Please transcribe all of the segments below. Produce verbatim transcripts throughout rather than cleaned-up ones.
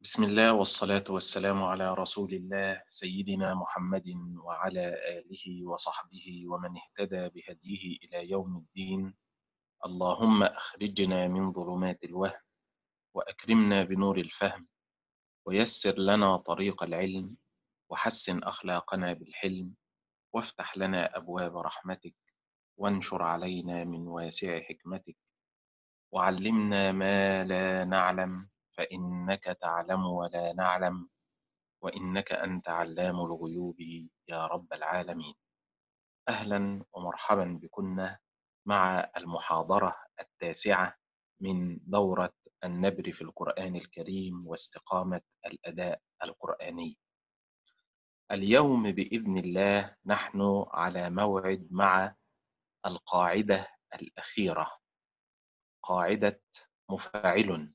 بسم الله والصلاة والسلام على رسول الله سيدنا محمد وعلى آله وصحبه ومن اهتدى بهديه إلى يوم الدين. اللهم أخرجنا من ظلمات الوهم وأكرمنا بنور الفهم ويسر لنا طريق العلم وحسن أخلاقنا بالحلم وافتح لنا أبواب رحمتك وانشر علينا من واسع حكمتك وعلمنا ما لا نعلم فإنك تعلم ولا نعلم وإنك أنت علام الغيوب يا رب العالمين. أهلا ومرحبا بكنا مع المحاضرة التاسعة من دورة النبر في القرآن الكريم واستقامة الأداء القرآني. اليوم بإذن الله نحن على موعد مع القاعدة الأخيرة، قاعدة مفاعل.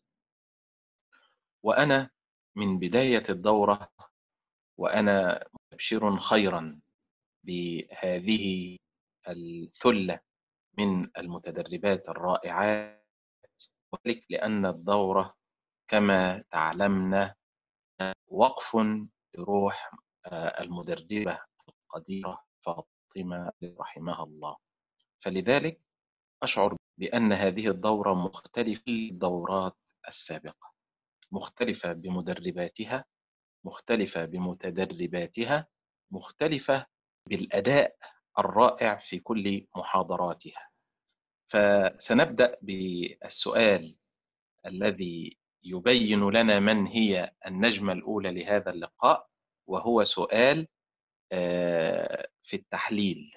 وأنا من بداية الدورة وأنا مبشر خيرا بهذه الثلة من المتدربات الرائعات، وذلك لأن الدورة كما تعلمنا وقف لروح المدربة القديرة فاطمة رحمها الله، فلذلك أشعر بأن هذه الدورة مختلفة عن الدورات السابقة، مختلفة بمدرباتها، مختلفة بمتدرباتها، مختلفة بالأداء الرائع في كل محاضراتها. فسنبدأ بالسؤال الذي يبين لنا من هي النجمة الأولى لهذا اللقاء، وهو سؤال في التحليل.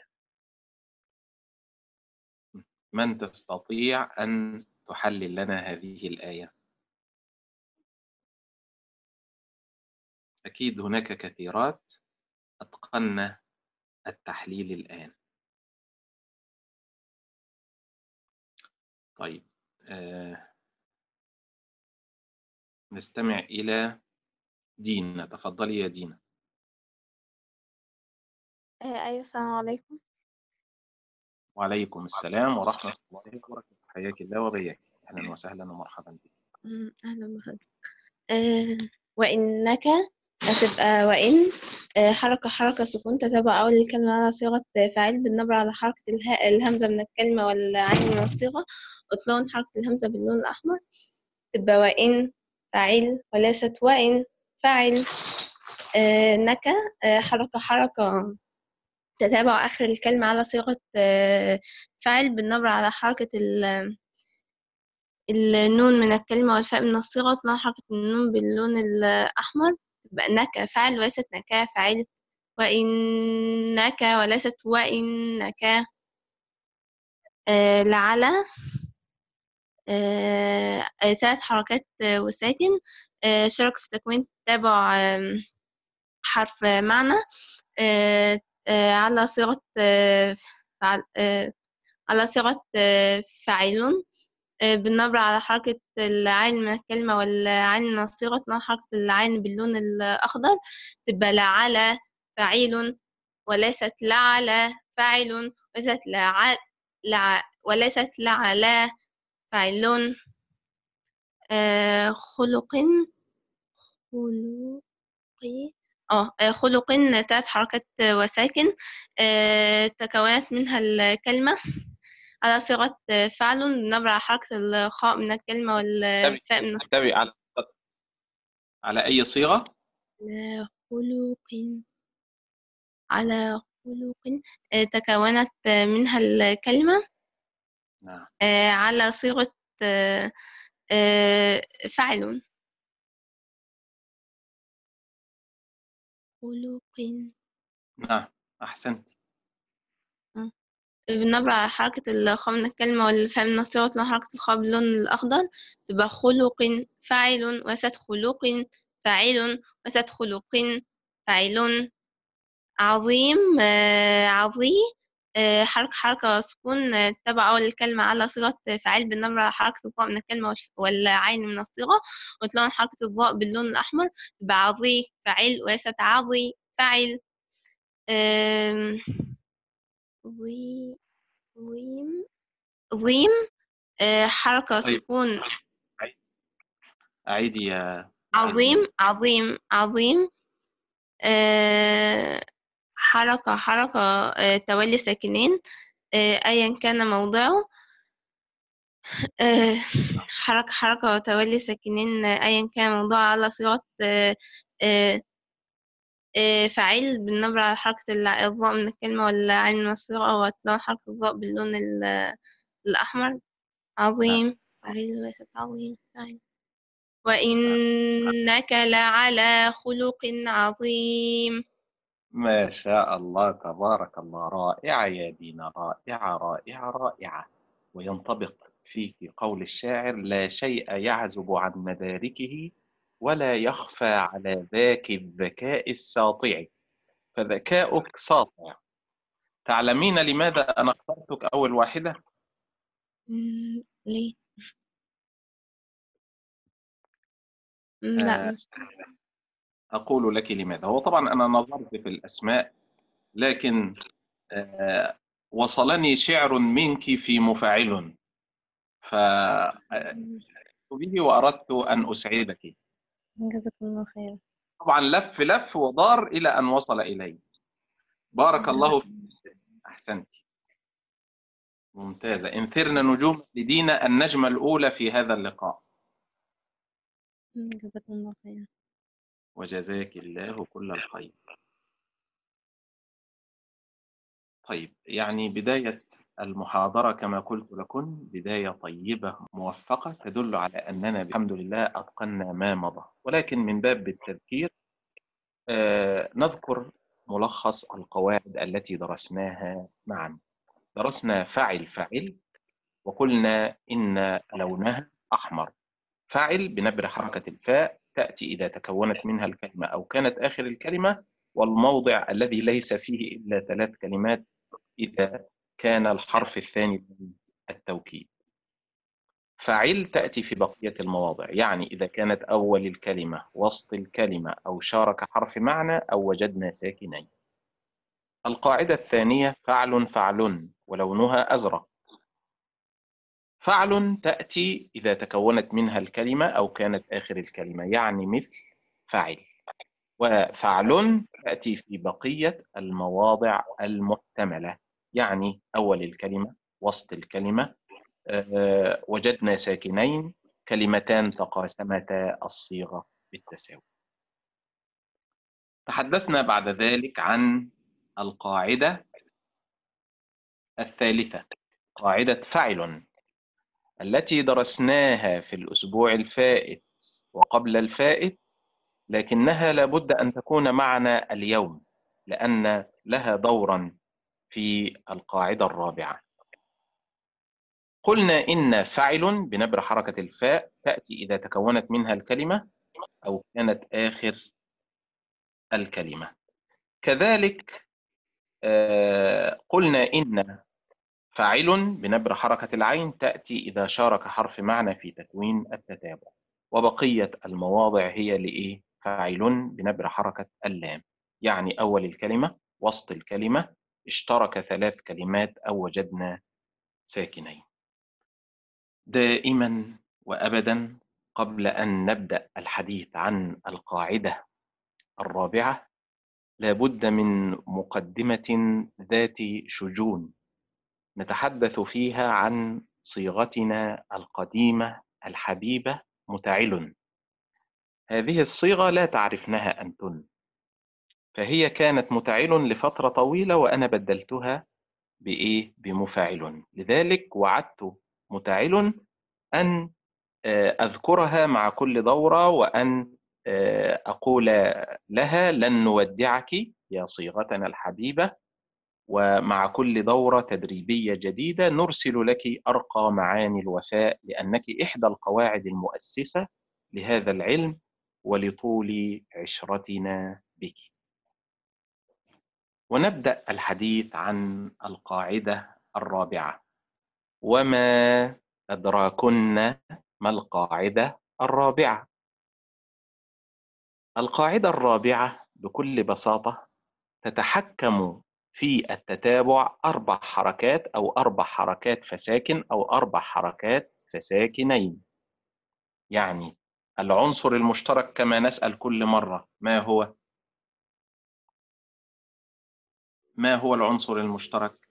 من تستطيع أن تحلل لنا هذه الآية؟ أكيد هناك كثيرات أتقن التحليل الآن. طيب، آه نستمع إلى دينا. تفضلي يا دينا. آه، أيوة، السلام عليكم. وعليكم السلام ورحمة الله وبركاته. حياك الله وبياك، أهلا وسهلا ومرحبا بك. مم، أهلا بحضرتك. آه، وإنك هتبقى وإن. آه، حركة حركة سكون تتابع أول الكلمة على صيغة فاعل بالنبرة على حركة الهاء الهمزة من الكلمة والعين من الصيغة، وتلون حركة الهمزة باللون الأحمر. تبقى وإن فاعل وليست وإن فاعل. آه، نك. آه، حركة حركة تتابع آخر الكلمة على صيغة آه، فاعل بالنبرة على حركة النون من الكلمة والفاء من الصيغة، تنون حركة النون باللون الأحمر. تبقى نك فاعل وليست نكا فاعل. وإنك وليست وإنك. آه لعل. آه آه، ثلاث حركات آه وساكن. آه شارك في تكوين تتابع آه حرف آه معنى. آه آه على صيغة آه فعل آه على صيغة آه فاعل. آه، بالنبر على حركة العين من الكلمة والعين من الصيغة، تنون حركة العين باللون الأخضر. تبقى لعل فعيل وليست لعل فاعل، وليست لع... لع... وليست لعل فاعلون. آه خلق خلقي اه آه، خلق. تلات حركات وساكن. آه تكونت منها الكلمة على صيغة فعل، بالنبر على حركة الخاء من الكلمة تبي والفاء من تبي على على أي صيغة؟ على خلق على خلق. آه، تكونت آه، منها الكلمة نعم. آه، على صيغة آه، آه، فعل. خلق. نعم، أحسنت. آه، بالنبر على حركة الخاء من الكلمة والفاء من الصيغة، لو حركة الخاء باللون الأخضر. تبقى خلق فاعل وست خلق فاعل وست خلق فاعل. عظيم. آه، عظيم. آه، حركة حركة سكون آه، تبع أول الكلمة على صيغة فاعل بالنمرة على حركة الضاء من الكلمة والش- والعين من الصيغة، وتلون حركة الضاء باللون الأحمر. تبقى عظي فاعل وليست عظي فاعل. آم، ضي ضيم ضيم. آه، حركة طيب، سكون. أعيدي يا عظيم عظيم عظيم. آه حركة حركة آه تولي ساكنين آه أيا كان موضعه. آه حركة حركة تولي ساكنين آه، أيا كان موضوعه على صيغة آه آه آه فاعل بالنبرة على حركة الع- الضاء من الكلمة والعين من الصيغة، وتلون حركة الضاء باللون ال- الأحمر. نعم. عظيم فاعل وليست عظيم فاعل. وإنك لعلى خلق عظيم. ما شاء الله، تبارك الله، رائعة يا دينا، رائعة رائعة رائعة. وينطبق فيك قول الشاعر: لا شيء يعزب عن مداركه ولا يخفى على ذاك الذكاء الساطع. فذكاؤك ساطع. تعلمين لماذا أنا اخترتك أول واحدة؟ مم، ليه؟ مم، لا آه، مش. أقول لك لماذا. هو طبعا أنا نظرت في الأسماء، لكن آه، وصلني شعر منك في مفاعل، فأتيت به وأردت أن أسعدك. جزاكم الله خير. طبعا لف لف ودار إلى أن وصل إلي. بارك الله فيك. جزاكم أحسنت. ممتازة. انثرنا نجوم لدينا النجمة الأولى في هذا اللقاء. جزاكم الله خير. وجزاك الله كل الخير. طيب، يعني بداية المحاضرة كما قلت لكم بداية طيبة موفقة تدل على أننا الحمد لله أتقنا ما مضى، ولكن من باب التذكير آه نذكر ملخص القواعد التي درسناها معا. درسنا فاعل فاعل، وقلنا إن لونها أحمر. فاعل بنبر حركة الفاء تأتي إذا تكونت منها الكلمة أو كانت آخر الكلمة، والموضع الذي ليس فيه إلا ثلاث كلمات إذا كان الحرف الثاني التوكيد. فاعل تأتي في بقية المواضع، يعني إذا كانت أول الكلمة، وسط الكلمة، أو شارك حرف معنى، أو وجدنا ساكنين. القاعدة الثانية فعل فعل ولونها أزرق. فعل تأتي إذا تكونت منها الكلمة أو كانت آخر الكلمة، يعني مثل فعل. وفعل تأتي في بقية المواضع المحتملة، يعني أول الكلمة، وسط الكلمة، أه وجدنا ساكنين، كلمتان تقاسمتا الصيغة بالتساوي. تحدثنا بعد ذلك عن القاعدة الثالثة، قاعدة فعل، التي درسناها في الأسبوع الفائت وقبل الفائت، لكنها لابد أن تكون معنا اليوم لأن لها دورا في القاعدة الرابعة. قلنا إن فعل بنبر حركة الفاء تأتي إذا تكونت منها الكلمة أو كانت آخر الكلمة. كذلك قلنا إن فاعل بنبر حركة العين تأتي إذا شارك حرف معنى في تكوين التتابع. وبقية المواضع هي لإيه؟ فاعل بنبر حركة اللام، يعني أول الكلمة، وسط الكلمة، اشترك ثلاث كلمات أو وجدنا ساكنين. دائما وأبدا قبل أن نبدأ الحديث عن القاعدة الرابعة لابد من مقدمة ذات شجون نتحدث فيها عن صيغتنا القديمة الحبيبة متعل. هذه الصيغة لا تعرفنها أنتن، فهي كانت متعل لفترة طويلة وأنا بدلتها بإيه؟ بمفاعل. لذلك وعدت متعل أن أذكرها مع كل دورة، وأن أقول لها لن نودعك يا صيغتنا الحبيبة، ومع كل دورة تدريبية جديدة نرسل لك أرقى معاني الوفاء، لأنك إحدى القواعد المؤسسة لهذا العلم ولطول عشرتنا بك. ونبدأ الحديث عن القاعدة الرابعة. وما أدراكن ما القاعدة الرابعة؟ القاعدة الرابعة بكل بساطة تتحكم في التتابع أربع حركات أو أربع حركات فساكن أو أربع حركات فساكنين. يعني العنصر المشترك كما نسأل كل مرة ما هو؟ ما هو العنصر المشترك؟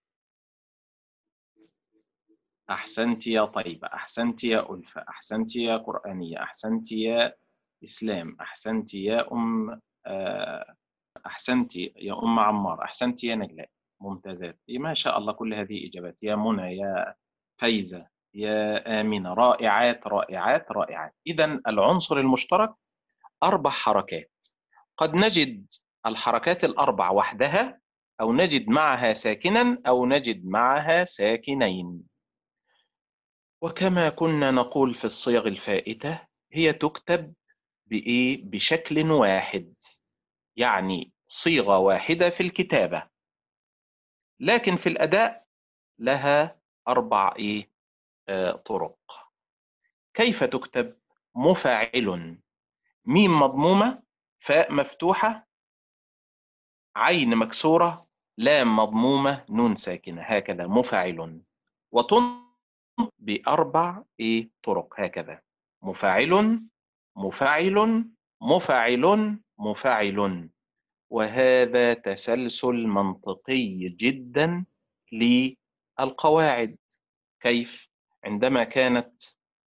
أحسنت يا طيبة، أحسنت يا ألفة، أحسنت يا قرآنية، أحسنت يا إسلام، أحسنت يا أم أحسنت يا أم عمار، أحسنت يا نجلاء. ممتازات، ما شاء الله، كل هذه إجابات. يا منى، يا فايزة، يا آمنة، رائعات رائعات رائعات. إذن العنصر المشترك أربع حركات، قد نجد الحركات الأربع وحدها، أو نجد معها ساكنا، أو نجد معها ساكنين. وكما كنا نقول في الصيغ الفائتة، هي تكتب بإيه؟ بشكل واحد، يعني صيغة واحدة في الكتابة، لكن في الأداء لها أربع إيه؟ آه طرق. كيف تكتب؟ مفاعل، ميم مضمومة، فاء مفتوحة، عين مكسورة، لام مضمومة، نون ساكنة، هكذا مفاعل. وتنطق بأربع إيه؟ طرق، هكذا: مفاعل، مفاعل، مفاعل، مفاعل. وهذا تسلسل منطقي جدا للقواعد. كيف؟ عندما كانت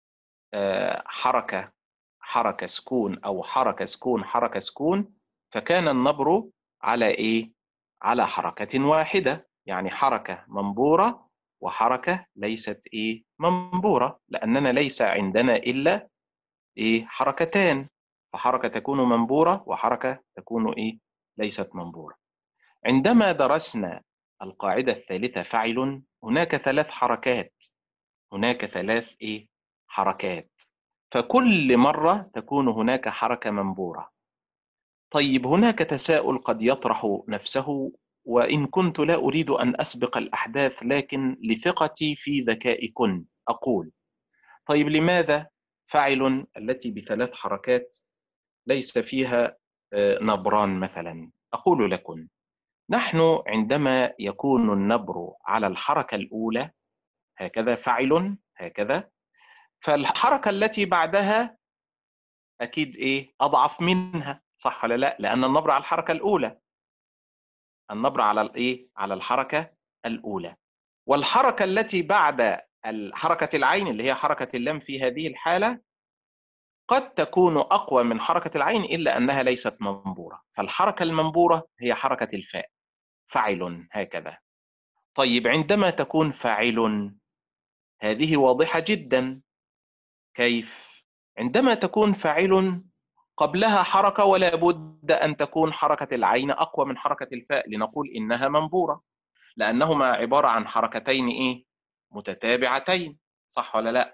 حركة حركة سكون أو حركة سكون حركة سكون، فكان النبر على إيه؟ على حركة واحدة، يعني حركة منبورة وحركة ليست إيه؟ منبورة، لأننا ليس عندنا إلا إيه؟ حركتان، فحركة تكون منبورة وحركة تكون إيه؟ ليست منبورة. عندما درسنا القاعدة الثالثة فعل، هناك ثلاث حركات، هناك ثلاث إيه؟ حركات، فكل مرة تكون هناك حركة منبورة. طيب، هناك تساؤل قد يطرح نفسه، وإن كنت لا أريد أن أسبق الأحداث، لكن لثقتي في ذكائكن أقول: طيب، لماذا فاعل التي بثلاث حركات ليس فيها نبران مثلا؟ أقول لكم: نحن عندما يكون النبر على الحركة الأولى هكذا، فاعل هكذا، فالحركة التي بعدها أكيد إيه؟ أضعف منها، صح ولا لا؟ لأن النبر على الحركة الأولى، النبر على الإيه؟ على الحركة الأولى. والحركة التي بعد حركة العين اللي هي حركة اللام في هذه الحالة قد تكون أقوى من حركة العين، إلا أنها ليست منبورة، فالحركة المنبورة هي حركة الفاء، فاعل هكذا. طيب، عندما تكون فاعل، هذه واضحة جدا. كيف؟ عندما تكون فاعل قبلها حركة، ولا بد أن تكون حركة العين أقوى من حركة الفاء لنقول إنها منبورة، لأنهما عبارة عن حركتين إيه؟ متتابعتين، صح ولا لا؟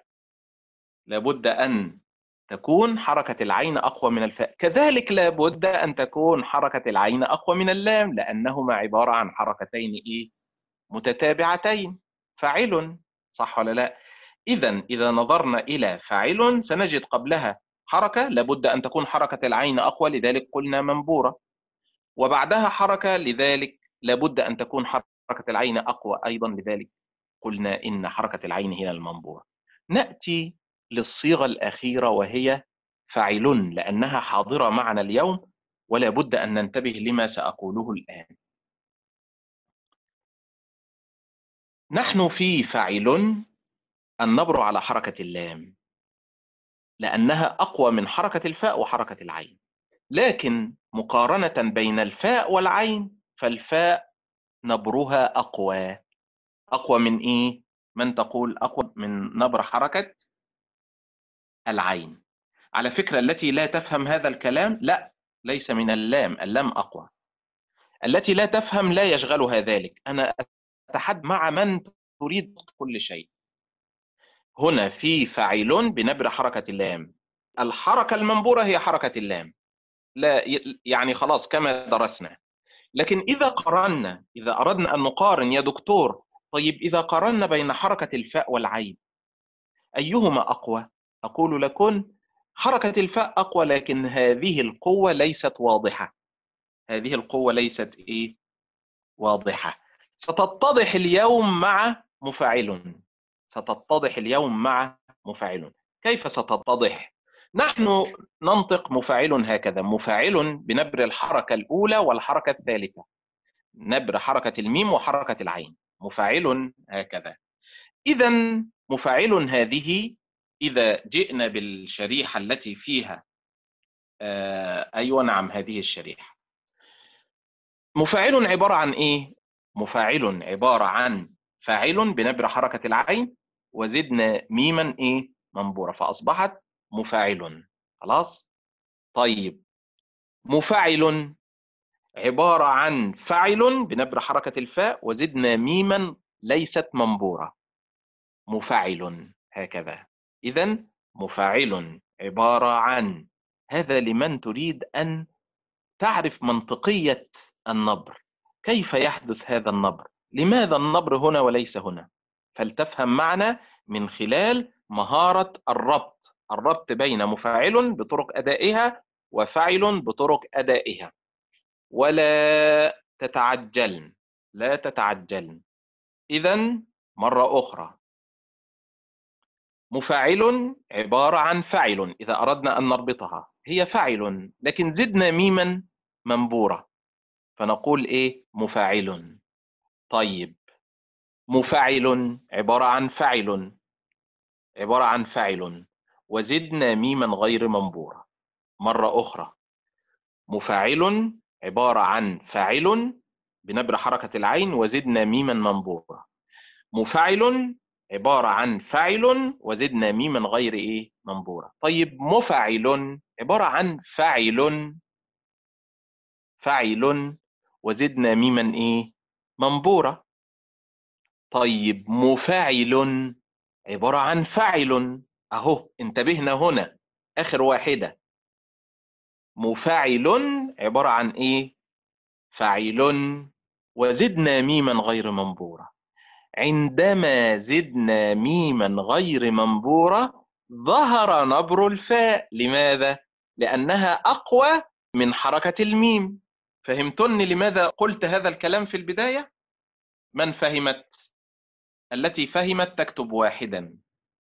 لابد أن تكون حركة العين أقوى من الفاء، كذلك لابد أن تكون حركة العين أقوى من اللام، لأنهما عبارة عن حركتين إيه؟ متتابعتين، فاعل، صح ولا لا؟ إذا إذا نظرنا إلى فاعل سنجد قبلها حركة، لابد أن تكون حركة العين أقوى، لذلك قلنا منبورة، وبعدها حركة، لذلك لابد أن تكون حركة العين أقوى أيضا، لذلك قلنا إن حركة العين هي المنبورة. نأتي للصيغة الأخيرة وهي فاعل، لأنها حاضرة معنا اليوم، ولا بد أن ننتبه لما سأقوله الآن. نحن في فاعل النبر على حركة اللام، لأنها أقوى من حركة الفاء وحركة العين، لكن مقارنة بين الفاء والعين فالفاء نبرها أقوى. أقوى من إيه؟ من تقول أقوى من نبر حركة العين؟ على فكرة، التي لا تفهم هذا الكلام، لا، ليس من اللام، اللام أقوى. التي لا تفهم لا يشغلها ذلك، أنا أتحدث مع من تريد كل شيء. هنا في فاعل بنبر حركة اللام، الحركة المنبورة هي حركة اللام، لا يعني خلاص كما درسنا. لكن إذا قارنا، إذا أردنا أن نقارن يا دكتور، طيب إذا قارنا بين حركة الفاء والعين أيهما أقوى؟ أقول لكم: حركة الفاء أقوى، لكن هذه القوة ليست واضحة، هذه القوة ليست إيه؟ واضحة. ستتضح اليوم مع مفاعل، ستتضح اليوم مع مفاعل. كيف ستتضح؟ نحن ننطق مفاعل هكذا، مفاعل بنبر الحركة الأولى والحركة الثالثة، نبر حركة الميم وحركة العين، مفاعل هكذا. إذا مفاعل هذه إذا جئنا بالشريحة التي فيها آه أيوة نعم هذه الشريحة، مفاعل عبارة عن إيه؟ مفاعل عبارة عن فاعل بنبر حركة العين وزدنا ميما إيه؟ منبورة، فأصبحت مفاعل. خلاص؟ طيب مفاعل عبارة عن فاعل بنبر حركة الفاء وزدنا ميما ليست منبورة، مفاعل هكذا. إذا مفاعل عبارة عن، هذا لمن تريد أن تعرف منطقية النبر، كيف يحدث هذا النبر، لماذا النبر هنا وليس هنا، فلتفهم معنا من خلال مهارة الربط، الربط بين مفاعل بطرق أدائها وفاعل بطرق أدائها. ولا تتعجلن، لا تتعجلن. إذا مرة أخرى، مفاعل عبارة عن فاعل إذا أردنا أن نربطها، هي فاعل لكن زدنا ميما منبورة فنقول إيه؟ مفاعل. طيب مفاعل عبارة عن فاعل، عبارة عن فاعل وزدنا ميما غير منبورة. مرة أخرى، مفاعل عبارة عن فاعل بنبر حركة العين وزدنا ميما منبورة، مفاعل عبارة عن فاعل وزدنا ميما غير ايه؟ منبورة. طيب مفاعل عبارة عن فاعل، فاعل وزدنا ميما ايه؟ منبورة. طيب مفاعل عبارة عن فاعل، اهو انتبهنا هنا اخر واحدة، مفاعل عبارة عن ايه؟ فاعل وزدنا ميما غير منبورة. عندما زدنا ميما غير منبورة ظهر نبر الفاء، لماذا؟ لأنها أقوى من حركة الميم. فهمتني لماذا قلت هذا الكلام في البداية؟ من فهمت؟ التي فهمت تكتب واحدا.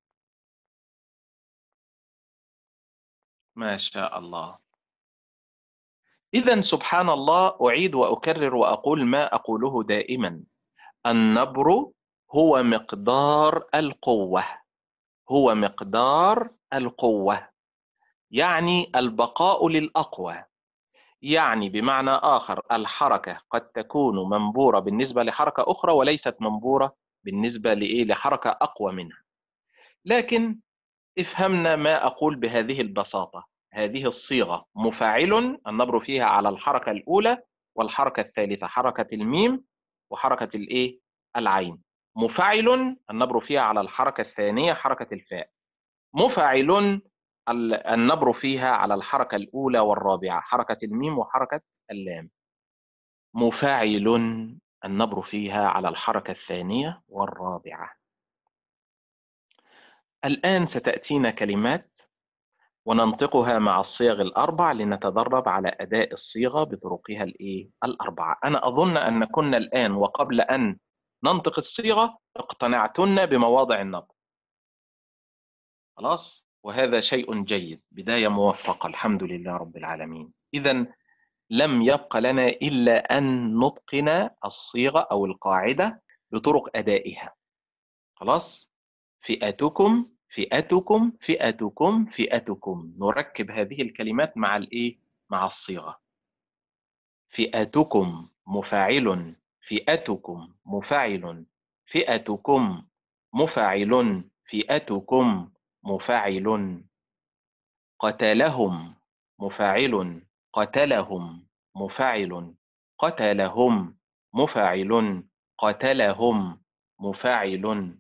ما شاء الله. إذا سبحان الله، أعيد وأكرر وأقول ما أقوله دائما، النبر هو مقدار القوة، هو مقدار القوة، يعني البقاء للأقوى. يعني بمعنى آخر الحركة قد تكون منبورة بالنسبة لحركة أخرى وليست منبورة بالنسبة لإيه؟ لحركة أقوى منها. لكن افهمنا ما أقول بهذه البساطة، هذه الصيغة مفاعل النبر فيها على الحركة الأولى والحركة الثالثة، حركة الميم وحركة الإيه؟ العين. مفاعل النبر فيها على الحركة الثانية حركة الفاء. مفاعل النبر فيها على الحركة الأولى والرابعة حركة الميم وحركة اللام. مفاعل النبر فيها على الحركة الثانية والرابعة. الآن ستأتينا كلمات وننطقها مع الصيغ الأربع لنتدرب على أداء الصيغة بطرقها الإيه؟ الأربعة. أنا أظن أن كنا الآن وقبل أن ننطق الصيغة اقتنعتن بمواضع النبر. خلاص؟ وهذا شيء جيد، بداية موفقة، الحمد لله رب العالمين. إذا لم يبق لنا إلا أن نتقن الصيغة أو القاعدة بطرق أدائها. خلاص؟ فئتكم فئتكم فئتكم فئتكم، نركب هذه الكلمات مع الإيه؟ مع الصيغة. فئتكم مفاعل، فئتكم مفاعل، فئتكم مفاعل، فئتكم مفاعل. قتلهم مفاعل، قتلهم مفاعل، قتلهم مفاعل، قتلهم مفاعل.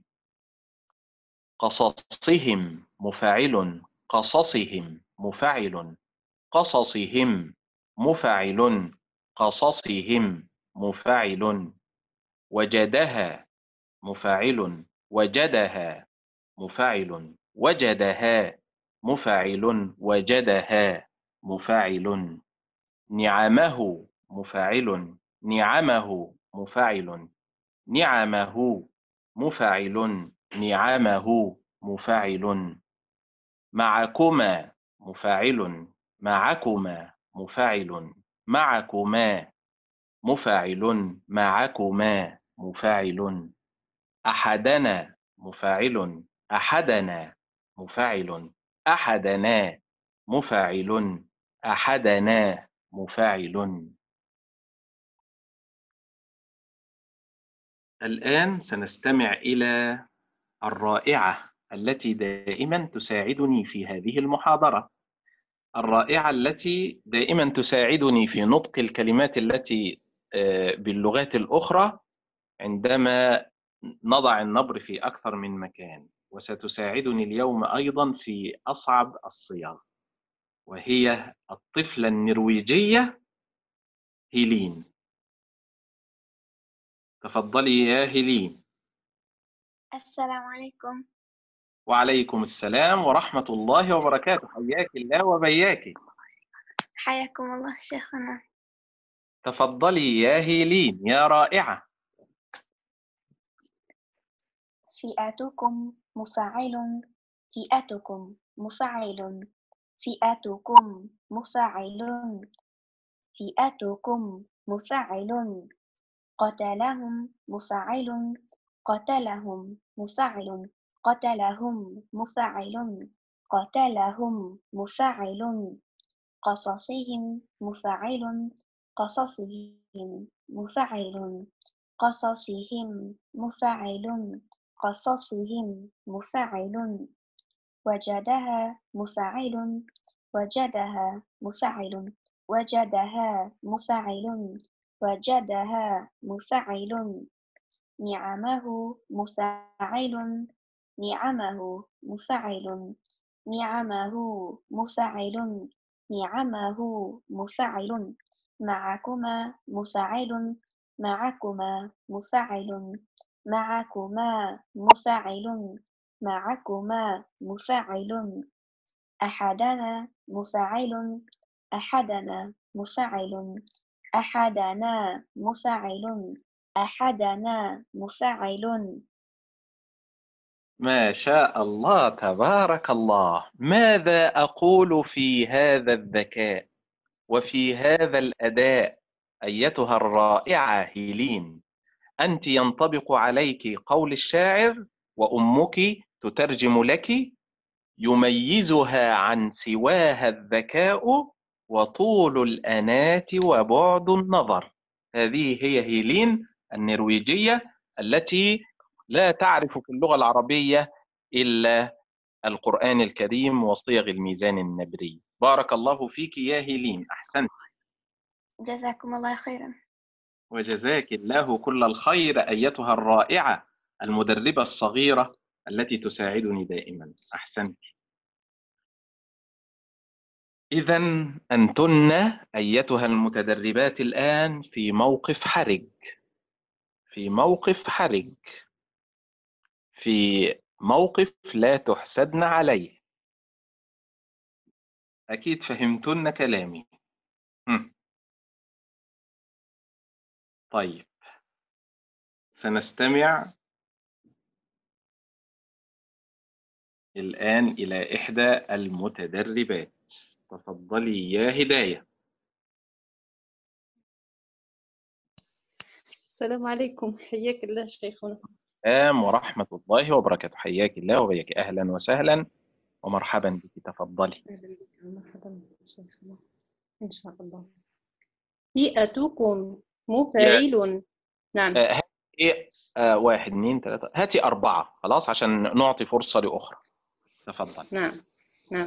قصصهم مفاعل، قصصهم مفاعل، قصصهم مفاعل، قصصهم مفاعل. وجدها مفاعل، وجدها مفاعل، وجدها مفاعل، وجدها مفاعل. نعمه مفاعل، نعمه مفاعل، نعمه مفاعل، نعمه مفاعل. معكما مفاعل. معكما مفاعل. معكما مفاعل. معكما مفاعل. أحدنا مفاعل. أحدنا مفاعل. أحدنا مفاعل. أحدنا مفاعل. الآن سنستمع إلى الرائعة التي دائما تساعدني في هذه المحاضرة، الرائعة التي دائما تساعدني في نطق الكلمات التي باللغات الأخرى عندما نضع النبر في أكثر من مكان، وستساعدني اليوم أيضا في أصعب الصيغ، وهي الطفلة النرويجية هيلين. تفضلي يا هيلين. السلام عليكم. وعليكم السلام ورحمة الله وبركاته. حياك الله وبياك. حياكم الله شيخنا. تفضلي يا هيلين يا رائعة. فئتكم مفاعل. فئتكم مفاعل. فئتكم مفاعل. فئتكم مفاعل. قتلهم مفاعل. قتلهم مفاعل. قتلهم مفاعل. قتلهم مفاعل. قصصهم مفاعل. قصصهم مفاعل. قصصهم مفاعل. قصصهم مفاعل. وجدها مفاعل. وجدها مفاعل. وجدها مفاعل. وجدها مفاعل. نعمه مفاعل. نعمه مفاعل. نعمه مفاعل. نعمه مفاعل. معكما مفاعل. معكما مفاعل. معكما مفاعل. معكما مفاعل. أحدنا مفاعل. أحدنا مفاعل. أحدنا مفاعل. أحدنا مفاعل. ما شاء الله تبارك الله. ماذا أقول في هذا الذكاء وفي هذا الأداء أيتها الرائعة هيلين؟ أنت ينطبق عليك قول الشاعر: وأمك تترجم لك، يميزها عن سواها الذكاء وطول الأنات وبعد النظر. هذه هي هيلين النرويجية التي لا تعرف في اللغة العربية إلا القرآن الكريم وصيغ الميزان النبري. بارك الله فيك يا هيلين، أحسنت. جزاكم الله خيرا. وجزاك الله كل الخير أيتها الرائعة المدربة الصغيرة التي تساعدني دائما. أحسنت. إذن أنتن أيتها المتدربات الآن في موقف حرج، في موقف حرج، في موقف لا تحسدن عليه. أكيد فهمتن كلامي. هم. طيب، سنستمع الآن إلى إحدى المتدربات. تفضلي يا هداية. السلام عليكم، حياك الله شيخنا. السلام ورحمة الله وبركاته. حياك الله وبياك. أهلا وسهلا ومرحبا بك. تفضلي. أهلا بك ومرحبا بك شيخنا إن شاء الله. فئتكم مفاعل. نعم. آه هاتي آه واحد اثنين ثلاثة، هاتي أربعة خلاص عشان نعطي فرصة لأخرى. تفضل. نعم نعم.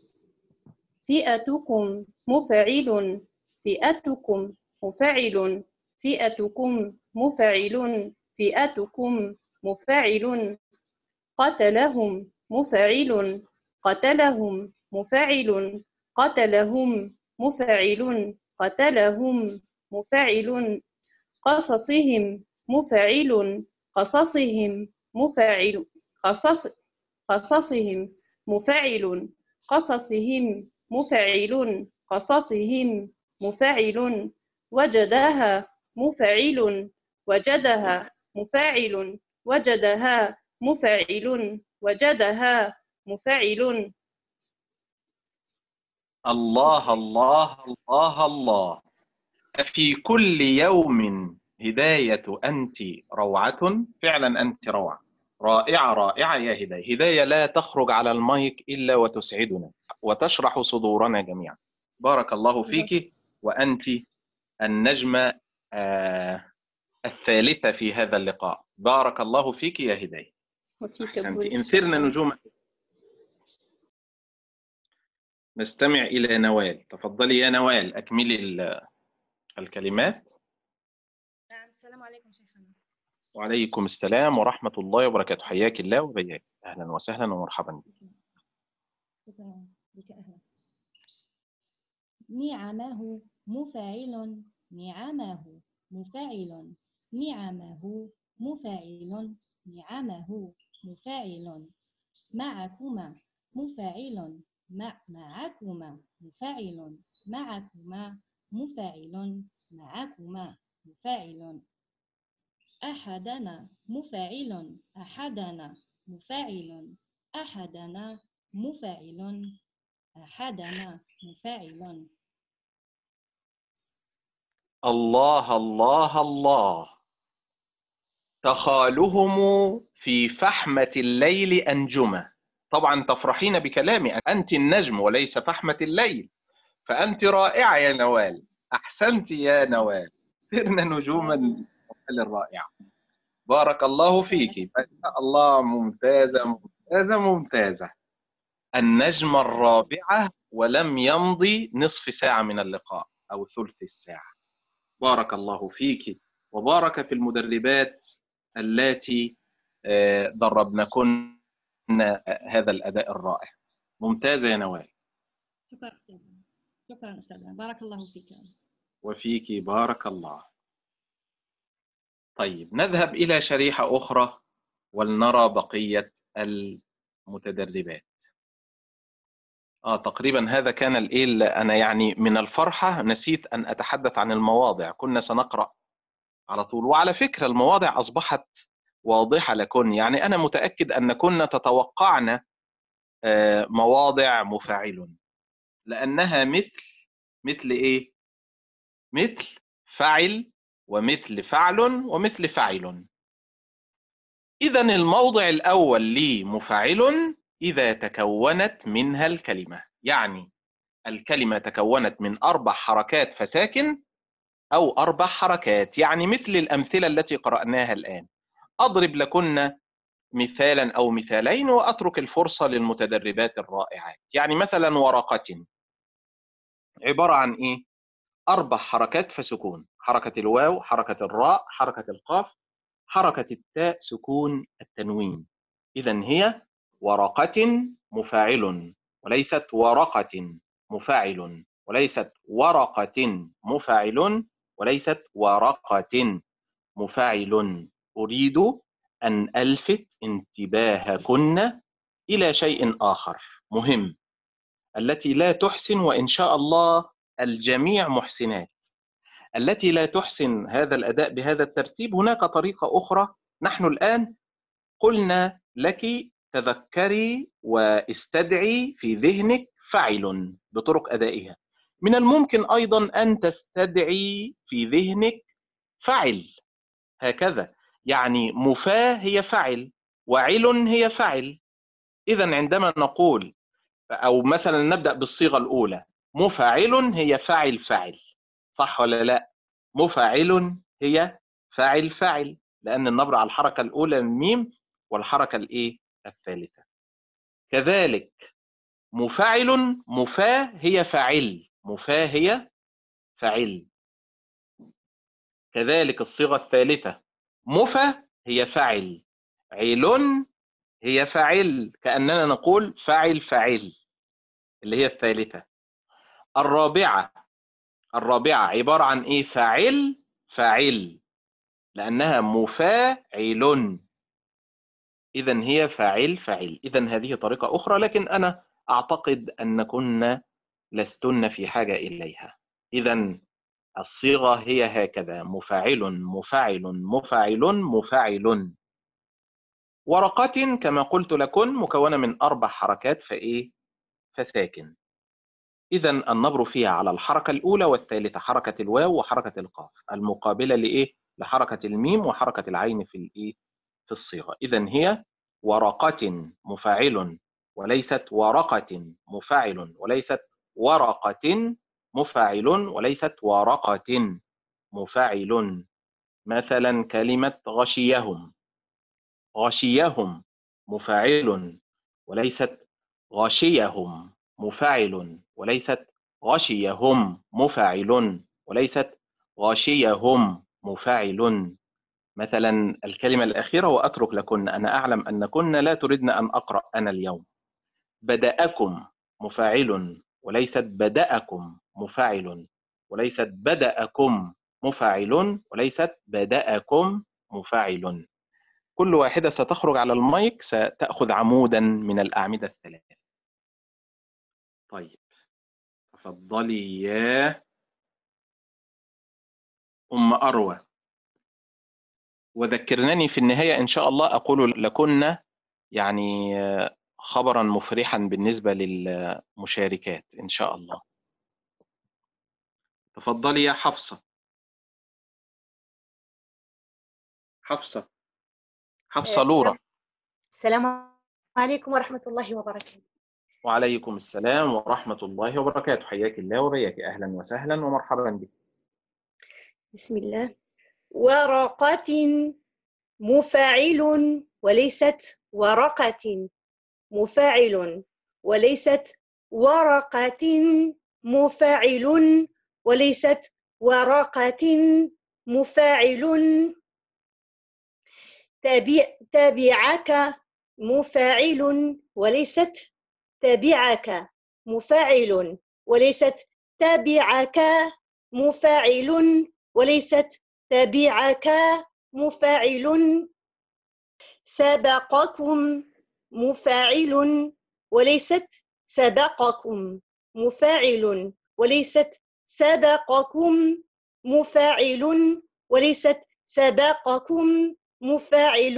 فئتكم مفاعل. فئتكم مفاعل. فئتكم مفاعل. فئتكم مفاعل. قتلهم مفاعل. قتلهم مفاعل. قتلهم مفاعل. قتلهم مفاعل. قصصهم مفاعل. قصصهم مفاعل. قصص قصصهم مفاعل. قصصهم مفاعل. قصصهم مفاعل. وجدها مفاعل. وجدها مفاعل. وجدها مفاعل. وجدها مفاعل. الله الله الله الله. في كل يوم هداية أنت روعة. فعلا أنت روعة، رائعة رائعة يا هداية. هداية لا تخرج على المايك إلا وتسعدنا وتشرح صدورنا جميعا. بارك الله فيك، وأنت النجمة آه الثالثة في هذا اللقاء. بارك الله فيك يا هداية. أحسنت، انثرنا نجوم. نستمع إلى نوال. تفضلي يا نوال، أكملي الكلمات. نعم. السلام عليكم شيخنا. وعليكم السلام ورحمة الله وبركاته. حياك الله وبياك. أهلا وسهلا ومرحبا بك. شكرا بك. أهلا. نعمه مفاعل، نعمه مفاعل، نعمه مفاعل، نعمه مفاعل، معكما مفاعل، مع معكما مفاعل، معكما مفاعل، معكما مفاعل، أحدنا مفاعل، أحدنا مفاعل، أحدنا مفاعل، أحدنا مفاعل. الله الله الله. تخالهم في فحمة الليل أنجمة. طبعا تفرحين بكلامي، أنت النجم وليس فحمة الليل، فأنت رائعة يا نوال. أحسنت يا نوال. صرنا نجوما الرائعة. بارك الله فيك. ما شاء الله، ممتازة ممتازة ممتازة. النجمة الرابعة ولم يمضي نصف ساعة من اللقاء أو ثلث الساعة. بارك الله فيك، وبارك في المدربات التي دربنكن هذا الأداء الرائع. ممتازة يا نوال. شكرا أستاذ. شكرا أستاذ. بارك الله فيك. وفيك بارك الله. طيب، نذهب إلى شريحة أخرى ولنرى بقية المتدربات. آه تقريبا هذا كان الإيه. أنا يعني من الفرحة نسيت أن أتحدث عن المواضع. كنا سنقرأ على طول. وعلى فكرة المواضع أصبحت واضحة لكن، يعني أنا متأكد أن كنا تتوقعن مواضع مفاعل، لأنها مثل مثل إيه؟ مثل فعل ومثل فعل ومثل فاعل. إذن الموضع الأول لمفاعل إذا تكونت منها الكلمة، يعني الكلمة تكونت من أربع حركات فساكن أو أربع حركات، يعني مثل الأمثلة التي قرأناها الآن. أضرب لكن مثالا أو مثالين وأترك الفرصة للمتدربات الرائعات. يعني مثلا ورقة عبارة عن إيه؟ أربع حركات فسكون، حركة الواو، حركة الراء، حركة القاف، حركة التاء، سكون التنوين. إذن هي ورقة مفاعل وليست ورقة مفاعل، وليست ورقة مفاعل، وليست ورقة مفاعل. أريد أن ألفت انتباهكن إلى شيء آخر مهم. التي لا تحسن، وإن شاء الله الجميع محسنات، التي لا تحسن هذا الأداء بهذا الترتيب، هناك طريقة أخرى. نحن الآن قلنا لك تذكري واستدعي في ذهنك فعل بطرق أدائها. من الممكن أيضا أن تستدعي في ذهنك فعل هكذا، يعني مفا هي فعل وعل هي فعل. إذن عندما نقول، أو مثلا نبدأ بالصيغة الأولى، مفاعل هي فاعل فاعل، صح ولا لا؟ مفاعل هي فاعل فاعل، لأن النبر على الحركة الأولى الميم والحركة الإيه الثالثة. كذلك مفاعل مفا هي فاعل، مفا هي فاعل. كذلك الصيغة الثالثة مفا هي فاعل، عل هي فاعل، كأننا نقول فاعل فاعل اللي هي الثالثة. الرابعة الرابعة عبارة عن إيه؟ فاعل فاعل، لأنها مفاعل، إذن هي فاعل فاعل. إذن هذه طريقة أخرى، لكن أنا أعتقد أن كنا لستن في حاجة إليها. إذن الصيغة هي هكذا: مفاعل مفاعل مفاعل مفاعل. ورقة كما قلت لكم مكونة من أربع حركات فإيه فساكن. إذا النبر فيها على الحركة الأولى والثالثة، حركة الواو وحركة القاف، المقابلة لإيه؟ لحركة الميم وحركة العين في الإيه؟ في الصيغة. إذا هي ورقة مفاعل وليست ورقة مفاعل وليست ورقة مفاعل وليست ورقة مفاعل. مثلا كلمة غشيهم، غشيهم مفاعل وليست غشيهم مفاعل وليست غشيهم مفاعل وليست غشيهم مفاعل. مثلا الكلمة الأخيرة وأترك لكن، أنا أعلم أنكن لا تردن أن أقرأ أنا اليوم. بدأكم مفاعل وليست بدأكم مفاعل وليست بدأكم مفاعل وليست بدأكم مفاعل. كل واحدة ستخرج على المايك ستأخذ عمودا من الأعمدة الثلاثة. طيب تفضلي يا أم أروى، وذكرنني في النهاية إن شاء الله أقول لكن يعني خبرا مفرحا بالنسبة للمشاركات إن شاء الله. تفضلي يا حفصة. حفصة حفصة لورا. السلام عليكم ورحمة الله وبركاته. وعليكم السلام ورحمة الله وبركاته. حياك الله وبياك، أهلا وسهلا ومرحبا بك. بسم الله. ورقة مفاعل وليست ورقة مفاعل وليست ورقة مفاعل وليست ورقة مفاعل. تبع تبعك مفاعل وليست تبعك مفاعل وليست تبعك مفاعل وليست تبعك مفاعل. سبقكم مفاعل وليست سبقكم مفاعل وليست سبقكم مفاعل وليست سبقكم مفاعل.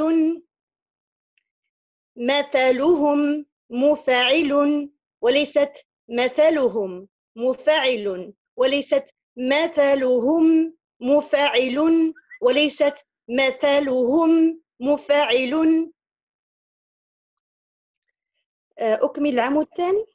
مثلهم مفاعل وليست مثلهم مفاعل وليست مثلهم مفاعل وليست مثلهم مفاعل. أكمل العمود الثاني.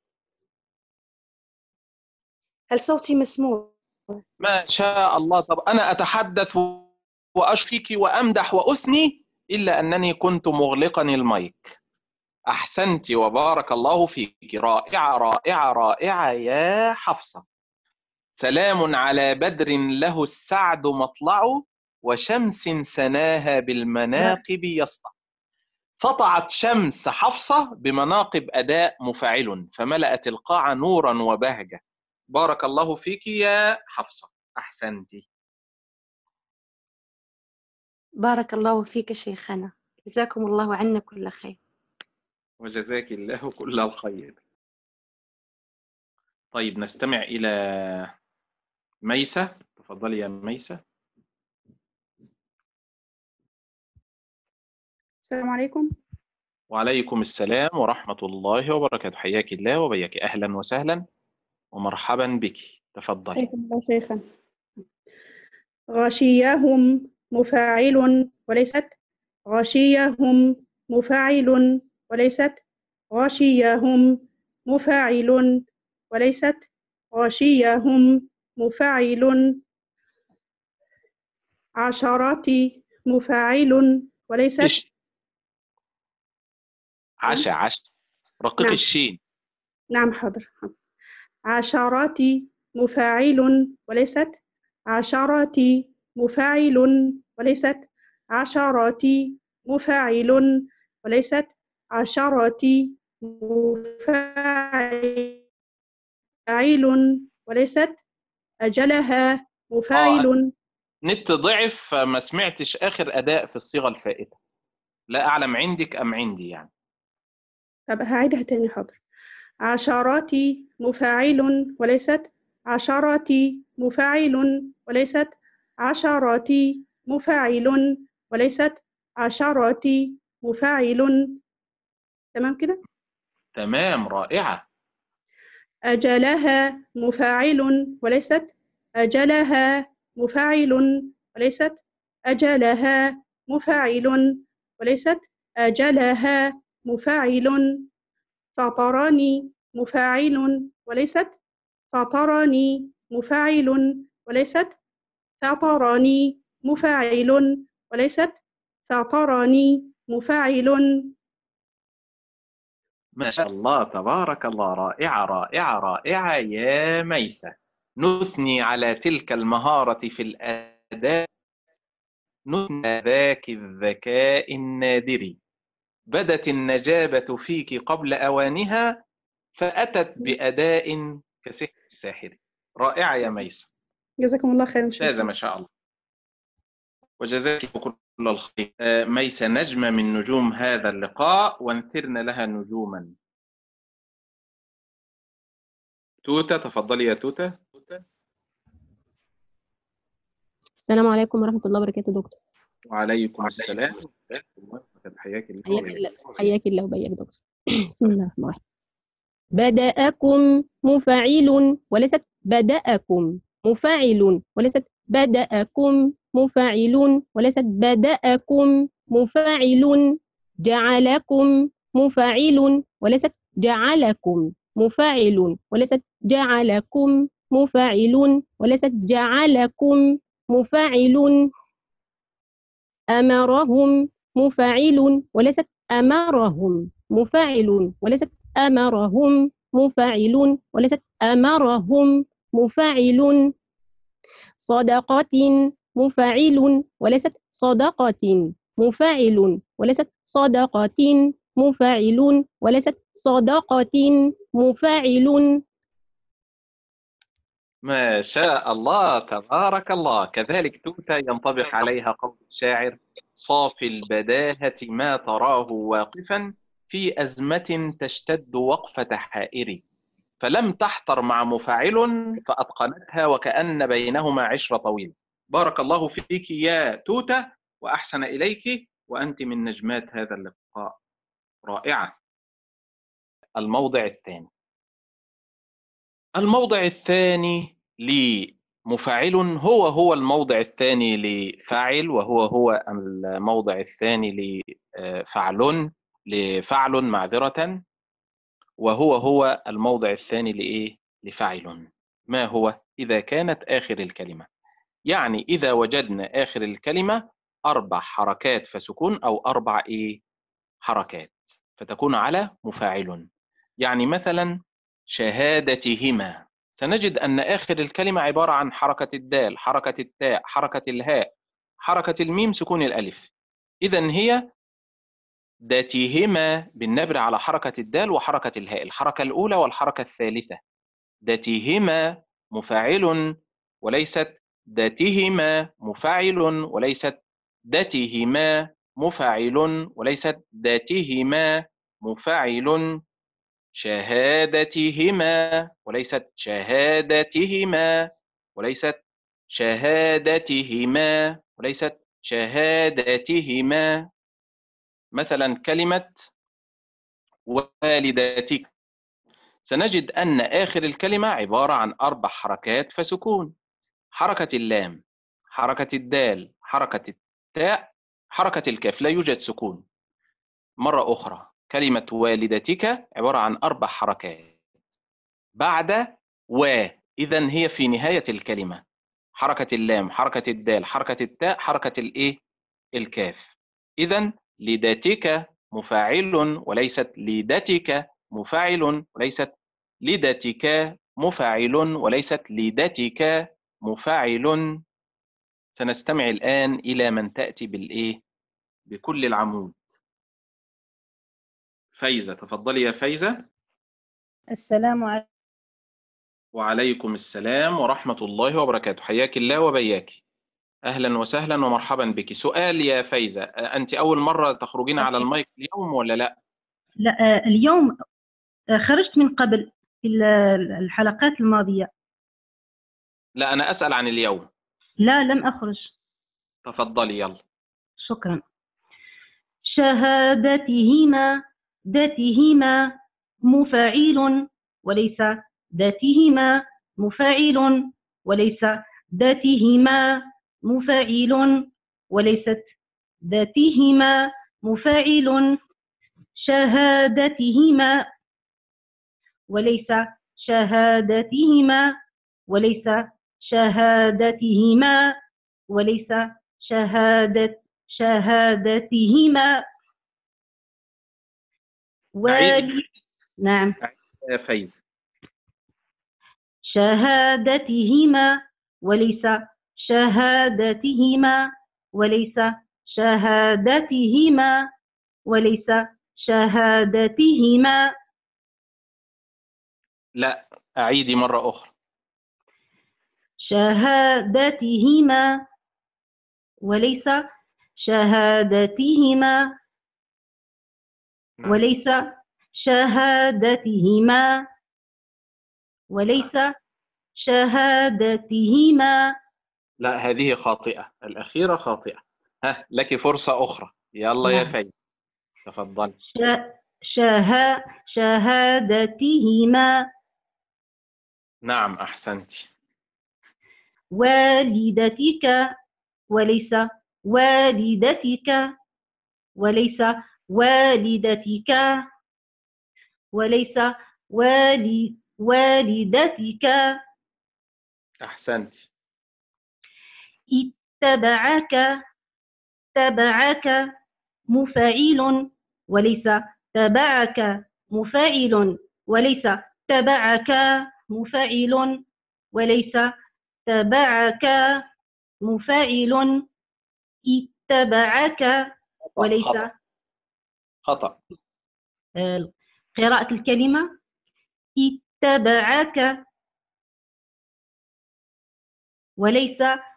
هل صوتي مسموع؟ ما شاء الله. طب أنا أتحدث وأشفيك وأمدح وأثني إلا أنني كنت مغلقا المايك. أحسنت وبارك الله فيك. رائعة رائعة رائعة يا حفصة. سلام على بدر له السعد مطلع وشمس سناها بالمناقب يسطع. سطعت شمس حفصة بمناقب أداء مفاعل فملأت القاع نورا وبهجة. بارك الله فيك يا حفصة، أحسنتي. بارك الله فيك شيخنا، جزاكم الله عنا كل خير. وجزاك الله كل الخير. طيب نستمع إلى ميسة. تفضلي يا ميسة. السلام عليكم. وعليكم السلام ورحمة الله وبركاته. حياك الله وبياك، أهلا وسهلا ومرحبا بك. تفضلي. حياكم الله شيخا. غشيهم مفاعل وليست غشيهم مفاعل وليست غشيهم مفاعل وليست غشيهم مفاعل. عشرات مفاعل وليست إيش؟ عشا عشا رقيق نعم. الشين. نعم حاضر. عشرات مفاعل وليست عشرات مفاعل وليست عشرات مفاعل وليست عشرات مفاعل وليست أجلها مفاعل. نت ضعف ما سمعتش آخر أداء في الصيغة الفائتة، لا أعلم عندك أم عندي يعني. طب هعيدها تاني حاضر. عشرات مفاعل وليست عشرات مفاعل وليست عشرات مفاعل وليست عشرات مفاعل. تمام كده؟ تمام، رائعة. أجلها مفاعل وليست أجلها مفاعل وليست أجلها مفاعل وليست أجلها مفاعل فطرني مفاعل وليست فطرني مفاعل وليست فطرني مفاعل وليست فطرني مفاعل. ما شاء الله تبارك الله، رائعة رائعة رائعة يا ميسة. نثني على تلك المهارة في الأداء، نثني ذاك الذكاء النادر. بدت النجابة فيك قبل أوانها، فأتت بأداء كسحر الساحر. رائعة يا ميسة، جزاكم الله خيرا. ممتازة ما شاء الله، وجزاك كل الخير. آه، ميسة نجمة من نجوم هذا اللقاء، وانثرن لها نجوما. توتة تفضلي يا توتة. السلام عليكم ورحمة الله وبركاته دكتور. وعليكم السلام. حياك الله. حياك الله حياك الله وبياك دكتور. بسم الله الرحمن الرحيم. بدأكم مفاعل وليست بدأكم مفاعل وليست بدأكم مفاعل وليست بدأكم مفاعل. جعلكم مفاعل وليست جعلكم مفاعل وليست جعلكم مفاعل وليست جعلكم مفاعل. أمرهم مفاعل وليست أمرهم مفاعل وليست أمرهم مفاعل وليست أمرهم مفاعل. صدقة مفاعل وليست صدقة مفاعل وليست صدقة مفاعل وليست صدقة مفاعل. ما شاء الله تبارك الله. كذلك توتة ينطبق عليها قول الشاعر: صافي البداهة ما تراه واقفا في أزمة تشتد وقفة حائر، فلم تحتر مع مفاعل فأتقنتها وكأن بينهما عشرة طويل. بارك الله فيك يا توتة وأحسن إليك، وأنت من نجمات هذا اللقاء. رائعة. الموضع الثاني، الموضع الثاني لمفاعل هو هو الموضع الثاني لفاعل، وهو هو الموضع الثاني لفعل لفعل معذرة، وهو هو الموضع الثاني لإيه؟ لفاعل. ما هو؟ إذا كانت آخر الكلمة، يعني إذا وجدنا آخر الكلمة أربع حركات فسكون أو أربع إيه؟ حركات، فتكون على مفاعل. يعني مثلا شهادتهما، سنجد أن آخر الكلمة عبارة عن حركة الدال، حركة التاء، حركة الهاء، حركة الميم، سكون الألف. إذن هي داتهما بالنبر على حركة الدال وحركة الهاء، الحركة الأولى والحركة الثالثة. داتهما مفاعل وليست داتهما مفاعل وليست داتهما مفاعل وليست داتهما مفاعل. شهادتهما وليست شهادتهما وليست شهادتهما وليست شهادتهما. مثلا كلمة والدتك، سنجد أن آخر الكلمة عبارة عن أربع حركات فسكون: حركة اللام، حركة الدال، حركة التاء، حركة الكاف، لا يوجد سكون. مرة أخرى، كلمة والدتك عبارة عن أربع حركات بعد و، إذن هي في نهاية الكلمة: حركة اللام، حركة الدال، حركة التاء، حركة الإيه؟ الكاف. إذن لدتك مفاعل وليست لدتك مفاعل وليست لدتك مفاعل وليست لدتك مفاعل. سنستمع الآن إلى من تأتي بالإيه؟ بكل العمود. فايزة تفضلي يا فايزة. السلام عليكم. وعليكم السلام ورحمة الله وبركاته. حياك الله وبياك. أهلا وسهلا ومرحبا بك. سؤال يا فايزة، أنت أول مرة تخرجين على المايك اليوم ولا لا؟ لا، اليوم خرجت من قبل في الحلقات الماضية. لا، أنا أسأل عن اليوم. لا، لم أخرج. تفضلي يلا. شكرا. شهادتهما، داتهما مفاعل وليس ذاتهما مفاعل وليس ذاتهما مفاعل وليست ذاتهما مفاعل شهادتهما وليس شهادتهما وليس شهادتهما وليس شهادة شهادتهما والي نعم يا فايز. شهادتهما وليس شهادتهما وليس شهادتهما وليس شهادتهما. لا، أعيدي مرة أخرى. شهادتهما وليس شهادتهما وليس شهادتهما وليس شهادتهما. لا، هذه خاطئة، الأخيرة خاطئة. ها، لك فرصة أخرى، يلا يا فايز تفضل. شه شهادتهما. نعم أحسنت. والدتك وليس والدتك وليس والدتك وليس والي والدتك. أحسنت. اتبعك تبعك مفاعل وليس تبعك مفاعل وليس تبعك مفاعل وليس تبعك مفاعل. اتبعك وليس خطأ, خطأ. قراءة الكلمة اتبعك وليس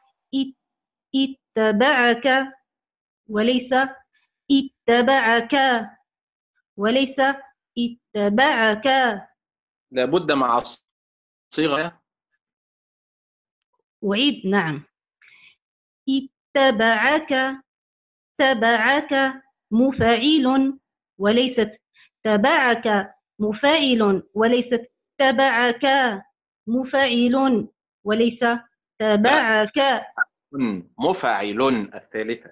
اتبعك وليس اتبعك وليس اتبعك. لابد مع الصيغة. أعيد نعم. اتبعك تبعك مفاعل وليست تبعك مفاعل وليست تبعك مفاعل وليس تبعك مفاعل. الثالثة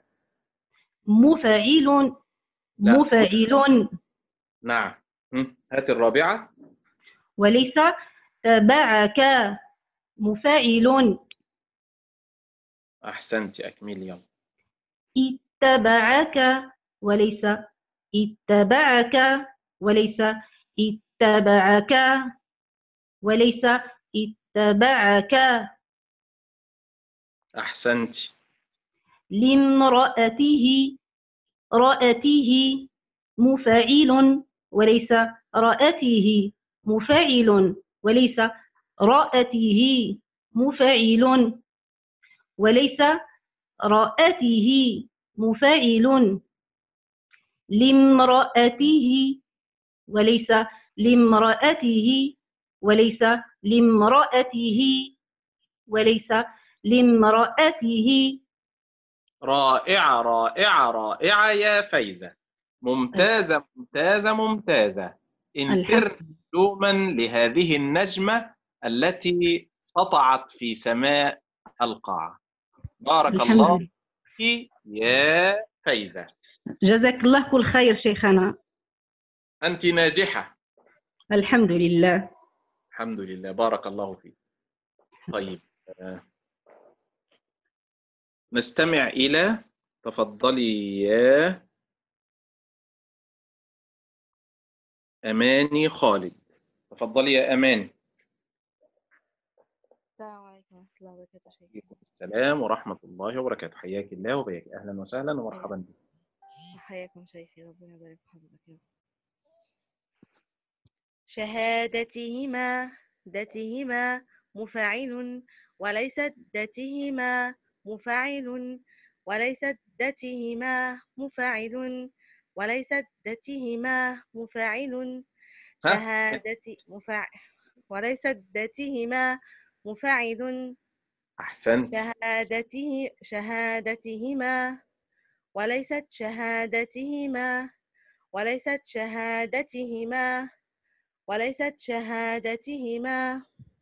مفاعل مفاعل. نعم. هات الرابعة. وليس تبعك مفاعل. أحسنت، أكمل يلا. اتبعك وليس اتبعك وليس اتبعك وليس اتبعك. أحسنت. لامرأته رأته مفاعل وليس رأته مفاعل وليس رأته مفاعل وليس رأته مفاعل. لامرأته وليس لامرأته وليس لامرأته وليس لامرأته. رائعة رائعة رائعة يا فايزة. ممتازة ممتازة ممتازة. انفر دوما لهذه النجمة التي سطعت في سماء القاعة. بارك الله فيك يا فايزة. جزاك الله كل خير شيخنا. أنت ناجحة. الحمد لله. الحمد لله، بارك الله فيك. طيب نستمع إلى، تفضلي يا أماني خالد. تفضلي يا أماني. السلام عليكم ورحمة الله وبركاته. وعليكم السلام ورحمة الله وبركاته. حياك الله وبياك. أهلا وسهلا ومرحبا بك. حياكم شيخي، ربنا يبارك في حضرتك. شهادتهما ذاتهما مفاعل وليست ذاتهما مفاعل وليست ذاتهما مفاعل وليست ذاتهما مفاعل. شهادتي مفاعل وليست ذاتهما مفاعل. أحسنت. شهادته شهادتهما وليست شهادتهما وليست شهادتهما وليست شهادتهما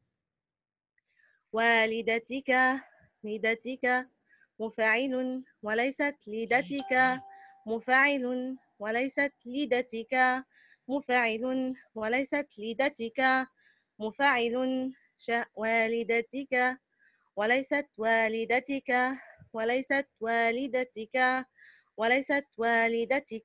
والدتك لدتك مفعل وليست لدتك مفعل وليست لدتك مفعل وليست لدتك مفعل والدتك وليست والدتك وليست والدتك وليست والدتك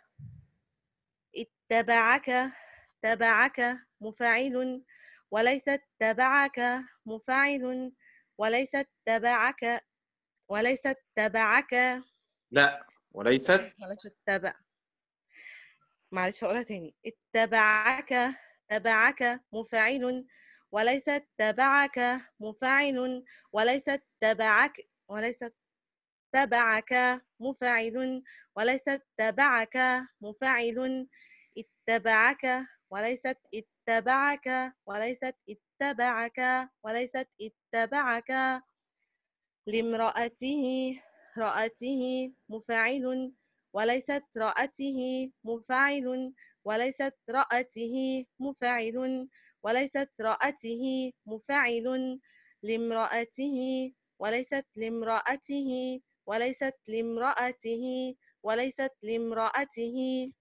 اتبعك تبعك مفعل وليست تبعك مفعل وليست تبعك وليست تبعك لا، وليست وليست تبع معلش هقولها تاني. اتبعك تبعك مفعل وليست تبعك مفعل وليست تبعك وليست تبعك مفعل وليست تبعك مفعل اتبعك وليست اتبعك وليست اتبعك وليست اتبعك لامرأته رأته مفعل وليست رأته مفعل وليست رأته مفعل وليست رأته مفعل لامرأته وليست لامرأته وليست لامرأته وليست لامرأته.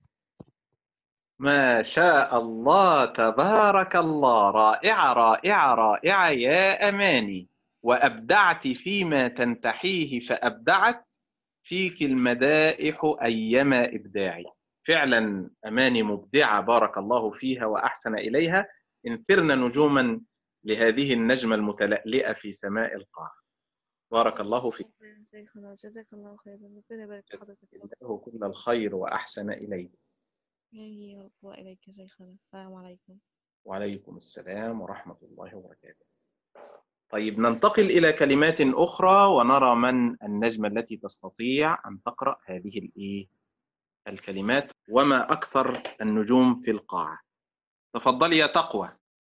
ما شاء الله، تبارك الله، رائعة رائعة رائعة يا أماني، وأبدعت فيما تنتحيه فأبدعت، فيك المدائح أيما إبداعي. فعلا أماني مبدعة، بارك الله فيها وأحسن إليها. انثرنا نجوما لهذه النجمة المتلألئة في سماء القاع. بارك الله فيك. شيخنا جزاك الله خيرا، ربنا يبارك في حضرتك. له كل الخير وأحسن إليه. يا رب وإليك شيخنا. السلام عليكم. وعليكم السلام ورحمة الله وبركاته. طيب، ننتقل إلى كلمات أخرى ونرى من النجمة التي تستطيع أن تقرأ هذه الإيه الكلمات، وما أكثر النجوم في القاعة. تفضلي يا تقوى.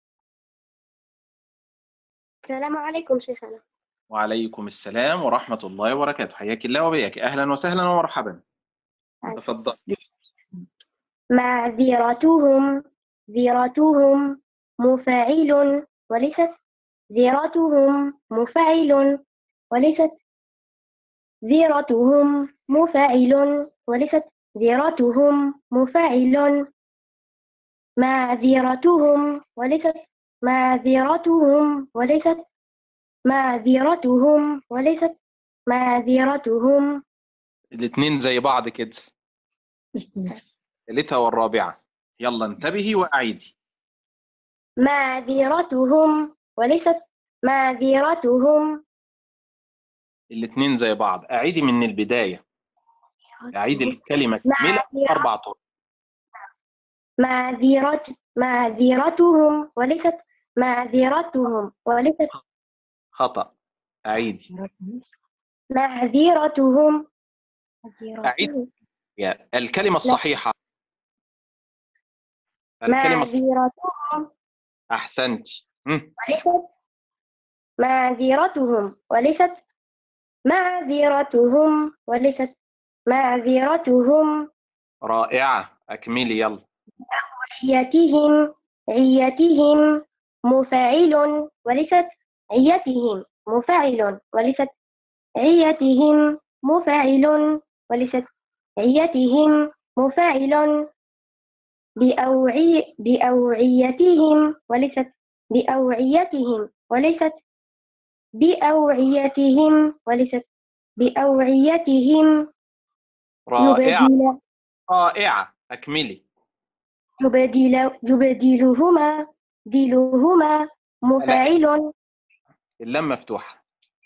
السلام عليكم شيخنا. وعليكم السلام ورحمة الله وبركاته. حياك الله وبياك، أهلا وسهلا ومرحبا. تفضل. معذرتهم ذرتهم مفاعل وليست ذرتهم مفاعل وليست ذرتهم مفاعل وليست ذرتهم مفاعل معذرتهم وليست معذرتهم وليست معذرتهم وليست معذرتهم. الاثنين زي بعض كده. الثالثة والرابعة، يلا انتبهي وأعيدي. معذرتهم وليست معذرتهم. الاثنين زي بعض. أعيدي من البداية، أعيدي الكلمة كاملة أربع طرق. معذرة معذرتهم وليست معذرتهم وليست. خطأ، أعيدي. معذرتهم. أعيدي الكلمة الصحيحة. الكلمة معذرتهم. أحسنتي. وليست معذرتهم وليست معذرتهم وليست معذرتهم. رائعة، أكملي يلا. عيتهم عيتهم مفاعل وليست عيتهم مفاعل وليست عيتهم مفاعل وليست عيتهم مفاعل. بأوعي بأوعيتهم وليست بأوعيتهم وليست بأوعيتهم وليست بأوعيتهم. رائعة رائعة، أكملي. يبدل يبدلهما دلهما مفاعل. اللام مفتوحة.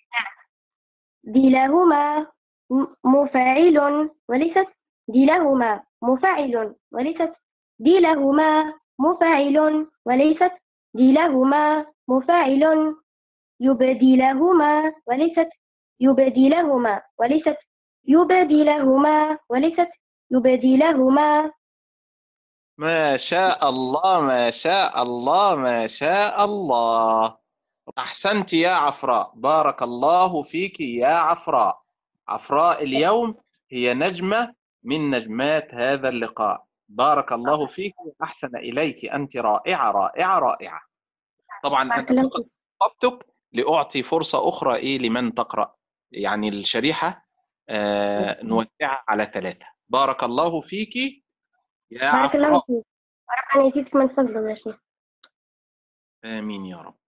دلهما مفاعل وليست دلهما مفاعل وليست دلهما مفاعل وليست دلهما مفاعل. يبدلهما وليست يبدلهما وليست يبدلهما وليست يبدلهما. ما شاء الله ما شاء الله ما شاء الله. أحسنت يا عفراء، بارك الله فيك يا عفراء. عفراء اليوم هي نجمة من نجمات هذا اللقاء. بارك الله فيك وأحسن إليك، أنت رائعة رائعة رائعة. طبعا أنا خطبتك لأعطي فرصة أخرى إيه لمن تقرأ، يعني الشريحة آه نوزعها على ثلاثة. بارك الله فيك يا بارك الله عفراء. فيك. ربنا يزيدك من فضله يا شيخ. آمين يا رب.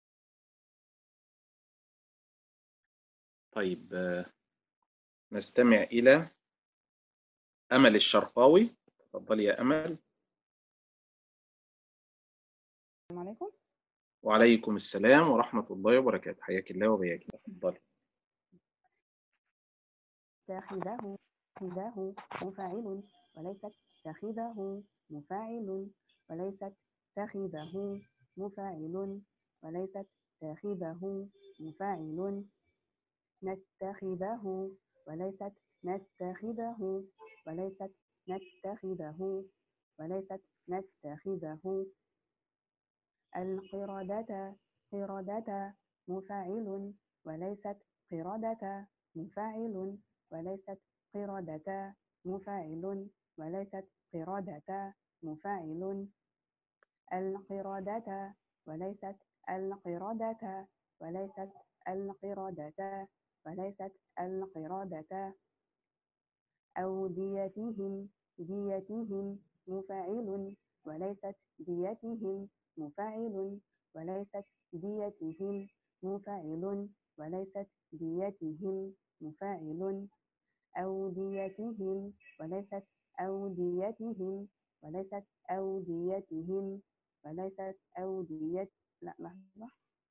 طيب آه نستمع إلى أمل الشرقاوي. تفضلي يا أمل. السلام عليكم. وعليكم السلام ورحمة الله وبركاته. حياك الله وبياك. تفضلي. اتخذه اتخذه مفاعل وليست اتخذه مفاعل وليست اتخذه مفاعل وليست اتخذه مفاعل نتخذه وليست نتخذه وليست نتخذه وليست نتخذه القردة قردة مفاعل وليست قردة مفاعل وليست قردة مفاعل وليست قردة مفاعل القردة وليست القردة وليست القردة وليست القردة أوديتهم ديتهم مفاعل وليست ديتهم مفاعل وليست ديتهم مفاعل وليست ديتهم مفاعل أوديتهم وليست أوديتهم وليست أوديتهم وليست أوديت لا لحظة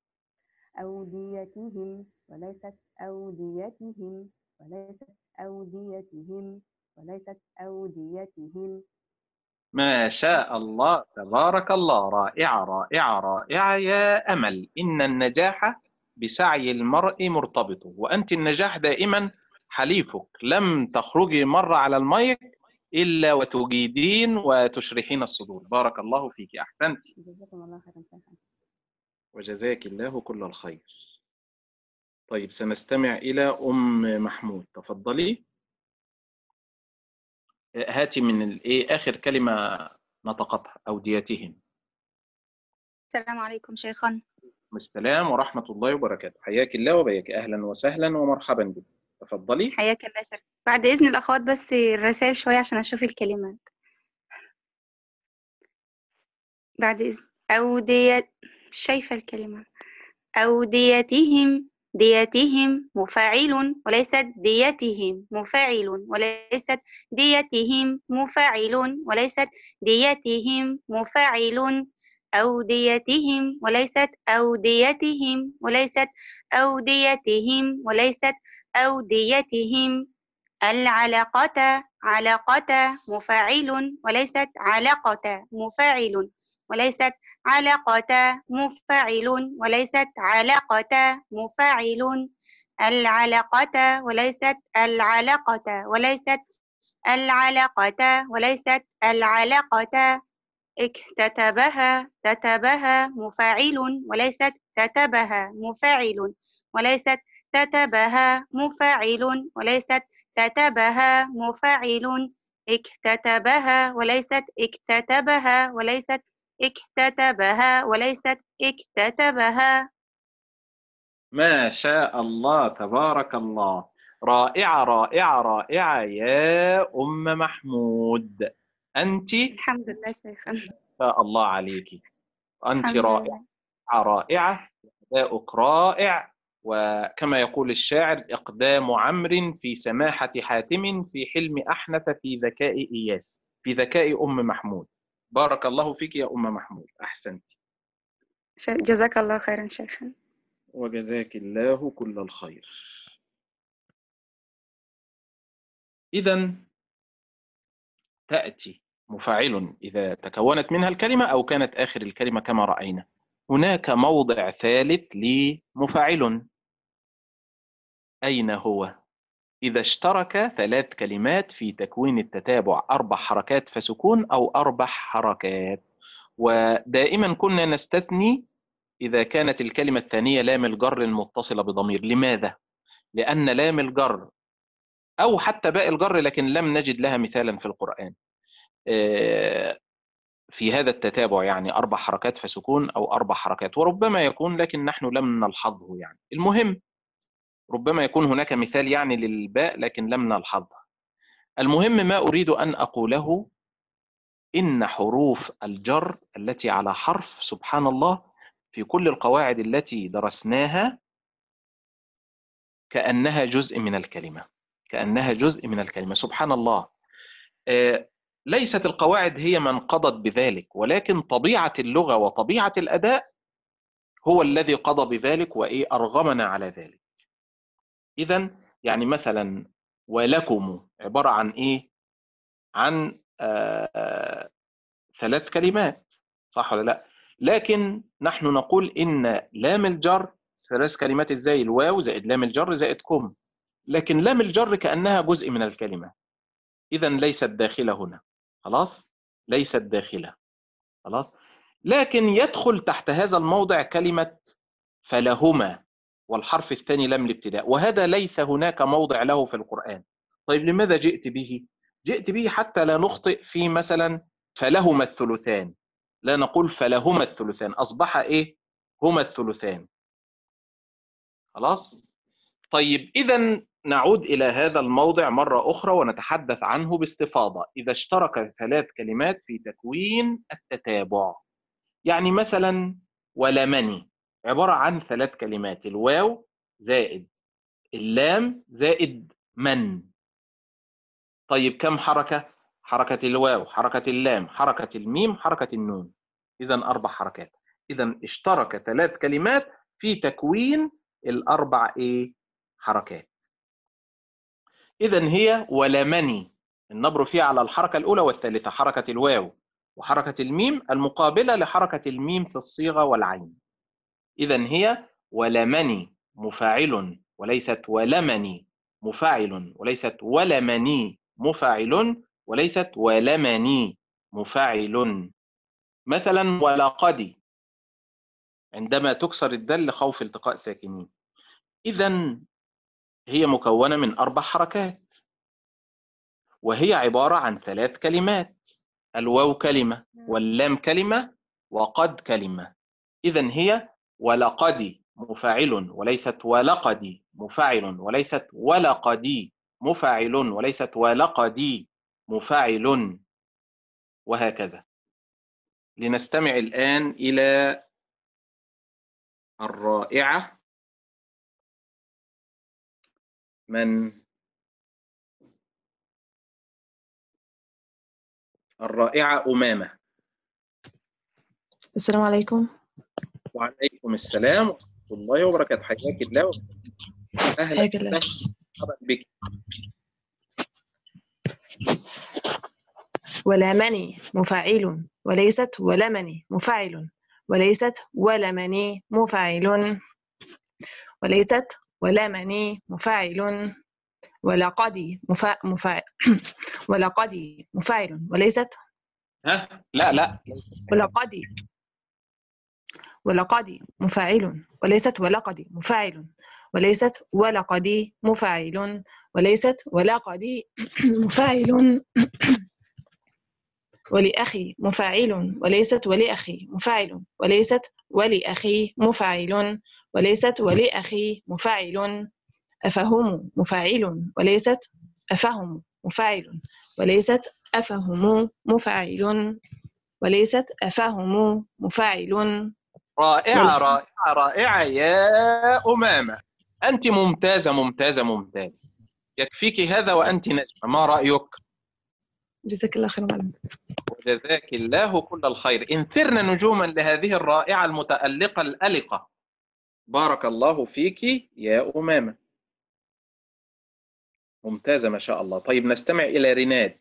أوديتهم وليست أوديتهم وليست أوديتهم وليست أوديتهم. ما شاء الله تبارك الله. رائعة رائعة رائعة يا أمل. إن النجاح بسعي المرء مرتبط، وأنت النجاح دائما حليفك. لم تخرجي مرة على المايك إلا وتجيدين وتشرحين الصدور. بارك الله فيك. أحسنت. جزاكم الله خيرا. وجزاك الله كل الخير. طيب سنستمع إلى أم محمود. تفضلي. هاتي من الإيه آخر كلمة نطقتها. أوديتهم. السلام عليكم شيخنا. السلام ورحمة الله وبركاته. حياك الله وبياك. أهلا وسهلا ومرحبا بك. تفضلي. حياك الله شيخ. بعد إذن الأخوات بس الرسائل شوية عشان أشوف الكلمات. بعد إذن. أوديت شايفة الكلمة. أوديتهم ديتهم مفاعل وليست ديتهم مفاعل وليست ديتهم مفاعل وليست ديتهم مفاعل أوديتهم وليست أوديتهم وليست أوديتهم وليست أوديتهم العلقة علقة مفاعل وليست علقة مفاعل وليست علقة مفاعل وليست علقة مفاعل العلقة وليست العلقة وليست العلقة وليست العلقة اكتتبها تتبها مفاعل وليست تتبها مفاعل وليست تتبها مفاعل وليست تتبها مفاعل اكتتبها وليست اكتتبها وليست اكتتبها وليست اكتتبها. ما شاء الله تبارك الله. رائعة رائعة رائعة يا أم محمود. أنت الحمد لله شيخنا. شاء الله عليك. أنت رائعة رائعة. أداؤك رائع، وكما يقول الشاعر: إقدام عمرو في سماحة حاتم، في حلم أحنف، في ذكاء إياس. في ذكاء أم محمود. بارك الله فيك يا أم محمود. أحسنت. جزاك الله خيرا شيخنا. وجزاك الله كل الخير. إذن تأتي مفاعل إذا تكونت منها الكلمة أو كانت آخر الكلمة كما رأينا. هناك موضع ثالث لمفاعل. أين هو؟ إذا اشترك ثلاث كلمات في تكوين التتابع أربع حركات فسكون أو أربع حركات. ودائما كنا نستثني إذا كانت الكلمة الثانية لام الجر المتصلة بضمير. لماذا؟ لأن لام الجر أو حتى باء الجر، لكن لم نجد لها مثالا في القرآن. في هذا التتابع، يعني أربع حركات فسكون أو أربع حركات، وربما يكون لكن نحن لم نلحظه. يعني المهم ربما يكون هناك مثال يعني للباء لكن لم نلحظه. المهم ما أريد أن أقوله إن حروف الجر التي على حرف سبحان الله في كل القواعد التي درسناها كأنها جزء من الكلمة، كأنها جزء من الكلمة سبحان الله. آه ليست القواعد هي من قضت بذلك، ولكن طبيعة اللغة وطبيعة الأداء هو الذي قضى بذلك وإيه أرغمنا على ذلك. إذن يعني مثلا ولكم عبارة عن إيه؟ عن آه آه ثلاث كلمات، صح ولا لا؟ لكن نحن نقول إن لام الجر ثلاث كلمات إزاي؟ الواو زائد لام الجر زائد كم، لكن لام الجر كأنها جزء من الكلمة، إذن ليست داخلة هنا، خلاص؟ ليست داخلة، خلاص؟ لكن يدخل تحت هذا الموضع كلمة فلهما والحرف الثاني لام الابتداء، وهذا ليس هناك موضع له في القرآن. طيب لماذا جئت به؟ جئت به حتى لا نخطئ في مثلا فلهما الثلثان، لا نقول فلهما الثلثان، أصبح إيه؟ هما الثلثان، خلاص؟ طيب إذا نعود إلى هذا الموضع مرة أخرى ونتحدث عنه باستفاضة. إذا اشترك ثلاث كلمات في تكوين التتابع، يعني مثلا ولمني عبارة عن ثلاث كلمات، الواو زائد اللام زائد من. طيب كم حركة؟ حركة الواو، حركة اللام، حركة الميم، حركة النون، إذا أربع حركات. إذا اشترك ثلاث كلمات في تكوين الأربع إيه؟ حركات. إذا هي ولمني، النبر فيها على الحركة الأولى والثالثة، حركة الواو وحركة الميم المقابلة لحركة الميم في الصيغة والعين. إذا هي ولمني مفاعل وليست ولمني مفاعل، وليست ولمني مفاعل، وليست ولمني مفاعل. مثلا ولقد عندما تكسر الدال لخوف التقاء ساكنين. إذا هي مكونة من أربع حركات، وهي عبارة عن ثلاث كلمات، الواو كلمة واللام كلمة وقد كلمة. إذا هي ولقد مفاعل وليست ولقد مفاعل، وليست ولقد مفاعل، وليست ولقد مفاعل، وهكذا. لنستمع الآن إلى الرائعة من الرائعة أمامة. السلام عليكم. وعليكم السلام ورحمة الله وبركاته. حياك الله. أهلا حياك الله. مرحبا بك. ولمني مفاعل وليست ولمني مفاعل، وليست ولمني مفاعل، وليست ولمني مفاعل، ولقد مفا... مفاعل ولقد مفاعل وليست ها لا لا ولقد ولقد مفاعل وليست ولقد مفاعل، وليست ولقد مفاعل، وليست ولقد مفاعل، ولأخي مفاعل وليست ولأخي مفاعل، وليست ولأخي مفاعل، وليست ولأخي مفاعل، أفهم مفاعل وليست أفهم مفاعل، وليست أفهم مفاعل، وليست أفهم مفاعل. رائعة رائعة رائعة يا أمامة، أنت ممتازة ممتازة ممتازة، يكفيك هذا وأنت نجمة. ما رأيك؟ جزاك الله خير معلم. وجزاك الله كل الخير. انثرنا نجوما لهذه الرائعة المتألقة الألقة. بارك الله فيك يا أمامة، ممتازة ما شاء الله. طيب نستمع إلى ريناد.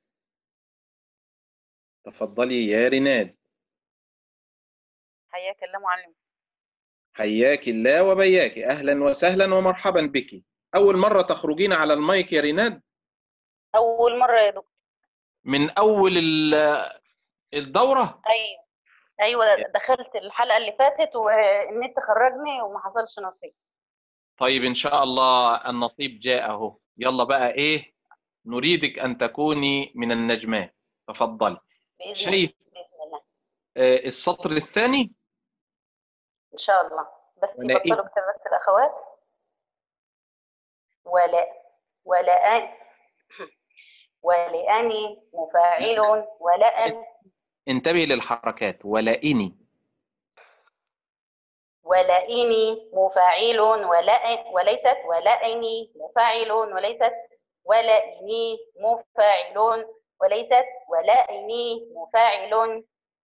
تفضلي يا ريناد. حياك الله معلم. حياك الله وبياك، أهلا وسهلا ومرحبا بك. أول مرة تخرجين على المايك يا ريناد؟ أول مرة يا دكتور. من أول الدورة؟ أيوة أيوة، دخلت الحلقة اللي فاتت والنت خرجني وما حصلش نصيب. طيب إن شاء الله النصيب جاء أهو. يلا بقى إيه، نريدك أن تكوني من النجمات. تفضلي. بإذن شايف بإذن الله آه، السطر الثاني؟ إن شاء الله. بس ولا يبطلوا إيه؟ كتابة الأخوات. ولا ولأن ولأني مفاعل ولأن. انتبهي للحركات. ولئني ولئني مفاعل ولأن وليست ولئني مفاعل وليست ولئني مفاعل وليست ولئني مفاعل.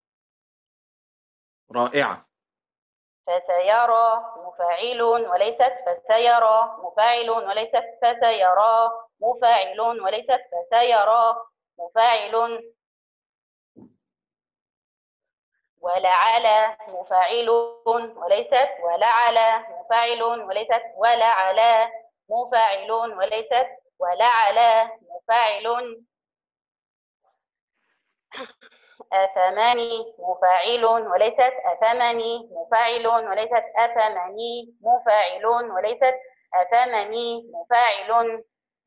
رائعة. فسيرى مفاعل وليست فسيرى مفاعل وليست فسيرى مفاعل وليست فسيرى مفاعل. ولعل مفاعل وليست ولعل مفاعل وليست ولعل مفاعل وليست ولعل مفاعل. أثماني مفاعل وليست أثمني مفاعل وليست أثمني مفاعل وليست أثمني مفاعل.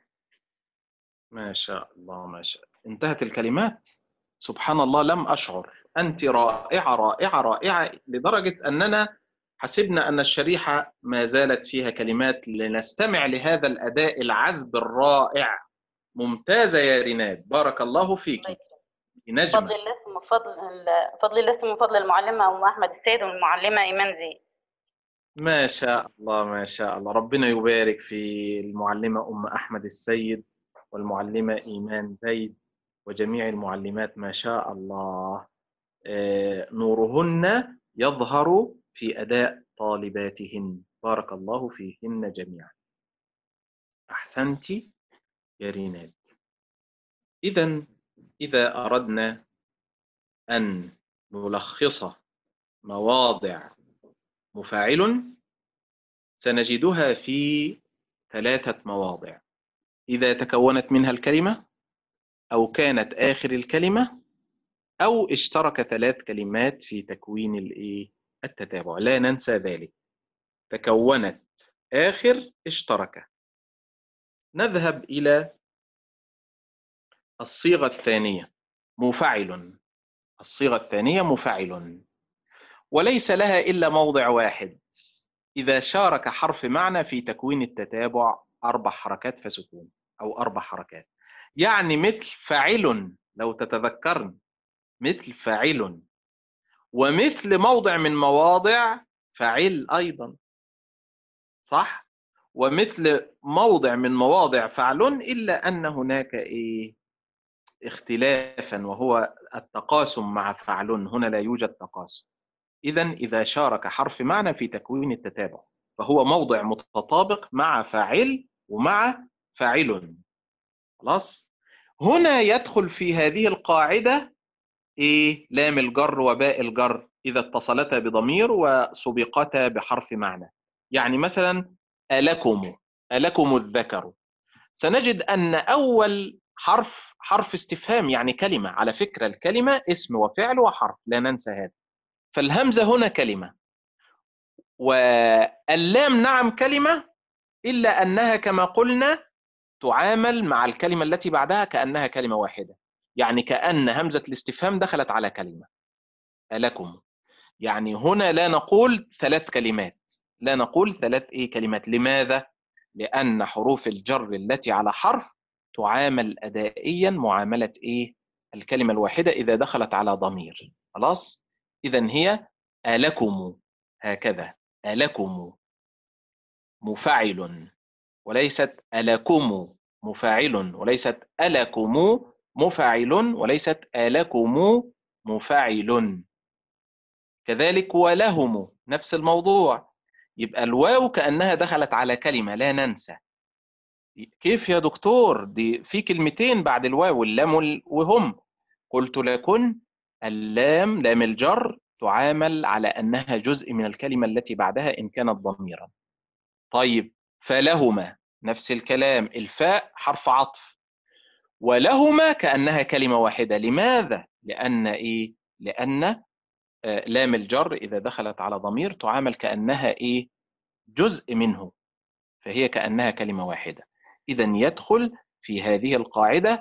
ما شاء الله ما شاء الله. انتهت الكلمات. سبحان الله، لم أشعر. أنت رائعة رائعة رائعة لدرجة أننا حسبنا أن الشريحة ما زالت فيها كلمات لنستمع لهذا الأداء العذب الرائع. ممتازة يا ريناد، بارك الله فيك. نجمة. فضل الاسم فضل فضل الاسم فضل المعلمة أم أحمد السيد والمعلمة إيمان زيد. ما شاء الله ما شاء الله. ربنا يبارك في المعلمة أم أحمد السيد والمعلمة إيمان زيد وجميع المعلمات. ما شاء الله، نورهن يظهر في أداء طالباتهن. بارك الله فيهن جميعا. أحسنت يا ريناد. إذن إذا أردنا أن نلخص مواضع مفاعل سنجدها في ثلاثة مواضع: إذا تكونت منها الكلمة، أو كانت آخر الكلمة، أو اشترك ثلاث كلمات في تكوين التتابع. لا ننسى ذلك. تكونت، آخر، اشترك. نذهب إلى الصيغة الثانية مفاعل. الصيغة الثانية مفاعل وليس لها إلا موضع واحد. إذا شارك حرف معنى في تكوين التتابع أربع حركات فسكون، أو أربع حركات. يعني مثل فاعل، لو تتذكرن، مثل فاعل، ومثل موضع من مواضع فاعل أيضا، صح؟ ومثل موضع من مواضع فعل، إلا أن هناك إيه؟ اختلافا، وهو التقاسم مع فعل. هنا لا يوجد تقاسم. إذن إذا شارك حرف معنى في تكوين التتابع فهو موضع متطابق مع فاعل ومع فاعل. خلاص؟ هنا يدخل في هذه القاعدة إيه؟ لام الجر وباء الجر إذا اتصلتا بضمير وسبقتا بحرف معنى. يعني مثلا ألكم، ألكم الذكر. سنجد أن أول حرف حرف استفهام، يعني كلمة. على فكرة الكلمة اسم وفعل وحرف، لا ننسى هذا. فالهمزة هنا كلمة، واللام نعم كلمة، إلا أنها كما قلنا تعامل مع الكلمة التي بعدها كأنها كلمة واحدة. يعني كأن همزة الاستفهام دخلت على كلمة ألكم. يعني هنا لا نقول ثلاث كلمات، لا نقول ثلاث إيه كلمات. لماذا؟ لأن حروف الجر التي على حرف تعامل أدائيا معاملة إيه؟ الكلمة الواحدة إذا دخلت على ضمير. خلاص؟ إذن هي ألكم، هكذا ألكم مفاعل، وليست ألكم مفاعل، وليست ألكم مفاعل، وليست ألكم مفاعل. كذلك ولهم نفس الموضوع. يبقى الواو كأنها دخلت على كلمة، لا ننسى. كيف يا دكتور؟ دي في كلمتين بعد الواو، اللام وهم. قلت لكن اللام لام الجر تعامل على أنها جزء من الكلمة التي بعدها إن كانت ضميرا. طيب فلهما نفس الكلام، الفاء حرف عطف، ولهما كأنها كلمة واحدة. لماذا؟ لأن إيه؟ لأن آه لام الجر إذا دخلت على ضمير تعامل كأنها إيه؟ جزء منه، فهي كأنها كلمة واحدة. إذن يدخل في هذه القاعدة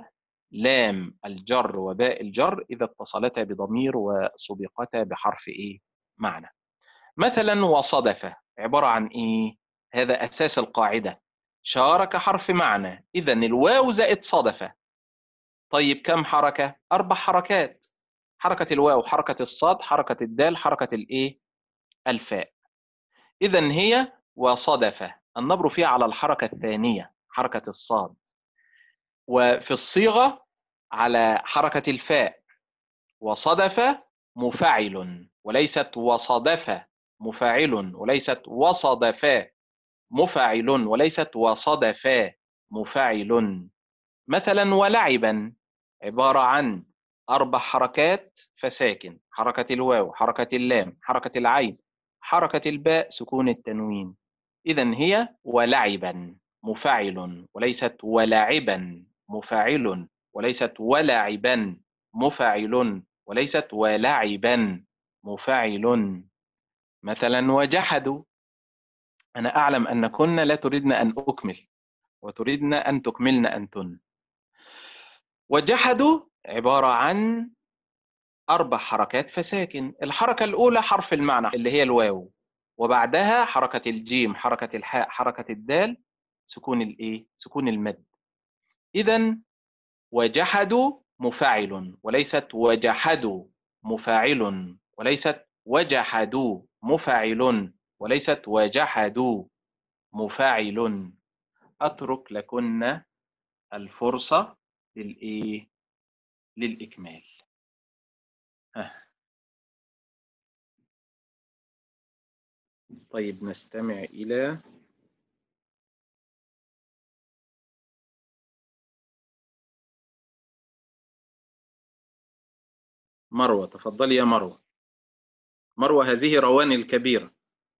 لام الجر وباء الجر إذا اتصلتا بضمير وسبقتا بحرف إيه؟ معنى. مثلا وصدف عبارة عن إيه؟ هذا أساس القاعدة، شارك حرف معنى، إذا الواو زائد صدفة. طيب كم حركة؟ أربع حركات، حركة الواو، حركة الصاد، حركة الدال، حركة الإيه؟ الفاء. إذا هي وصدفة، النبر فيها على الحركة الثانية حركة الصاد، وفي الصيغة على حركة الفاء. وصدف مفاعل وليست وصدف مفاعل، وليست وصدفا مفاعل، وليست وصدفا مفاعل. مثلا ولعبا عبارة عن أربع حركات فساكن، حركة الواو، حركة اللام، حركة العين، حركة الباء، سكون التنوين. إذن هي ولعبا مفاعل وليست ولعبا مفاعل، وليست ولعبا مفاعل، وليست ولعبا مفاعل. مثلا وجحدوا، أنا أعلم أنكن لا تريدن أن أكمل وتريدن أن تكملن أنتن. وجحدوا عبارة عن أربع حركات فساكن، الحركة الأولى حرف المعنى اللي هي الواو، وبعدها حركة الجيم، حركة الحاء، حركة الدال، سكون الإيه؟ سكون المد. إذن وجحدوا مفاعل وليست وجحدوا مفاعل، وليست وجحدوا مفاعل، وليست وجحدوا مفاعل. أترك لكن الفرصة للإيه؟ للإكمال. ها. طيب نستمع إلى مروة. تفضلي يا مروة. مروة هذه روان الكبيرة.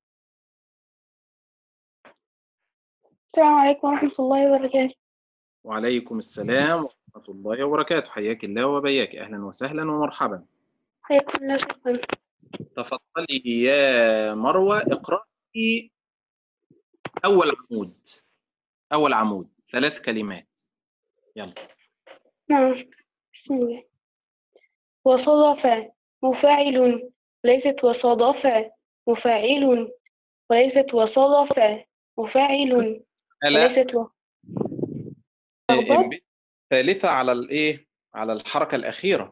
السلام عليكم ورحمة الله وبركاته. وعليكم السلام ورحمة الله وبركاته، حياك الله وبياك، أهلا وسهلا ومرحبا. حياكم الله، شكرا. تفضلي يا مروة، اقرأي أول عمود، أول عمود ثلاث كلمات، يلا. نعم، بسم الله. وصدف مفاعل وليست وصدف مفاعل، وليست وصدف مفاعل، لا وليست و... لخبط؟ ثالثة على الإيه؟ على الحركة الأخيرة.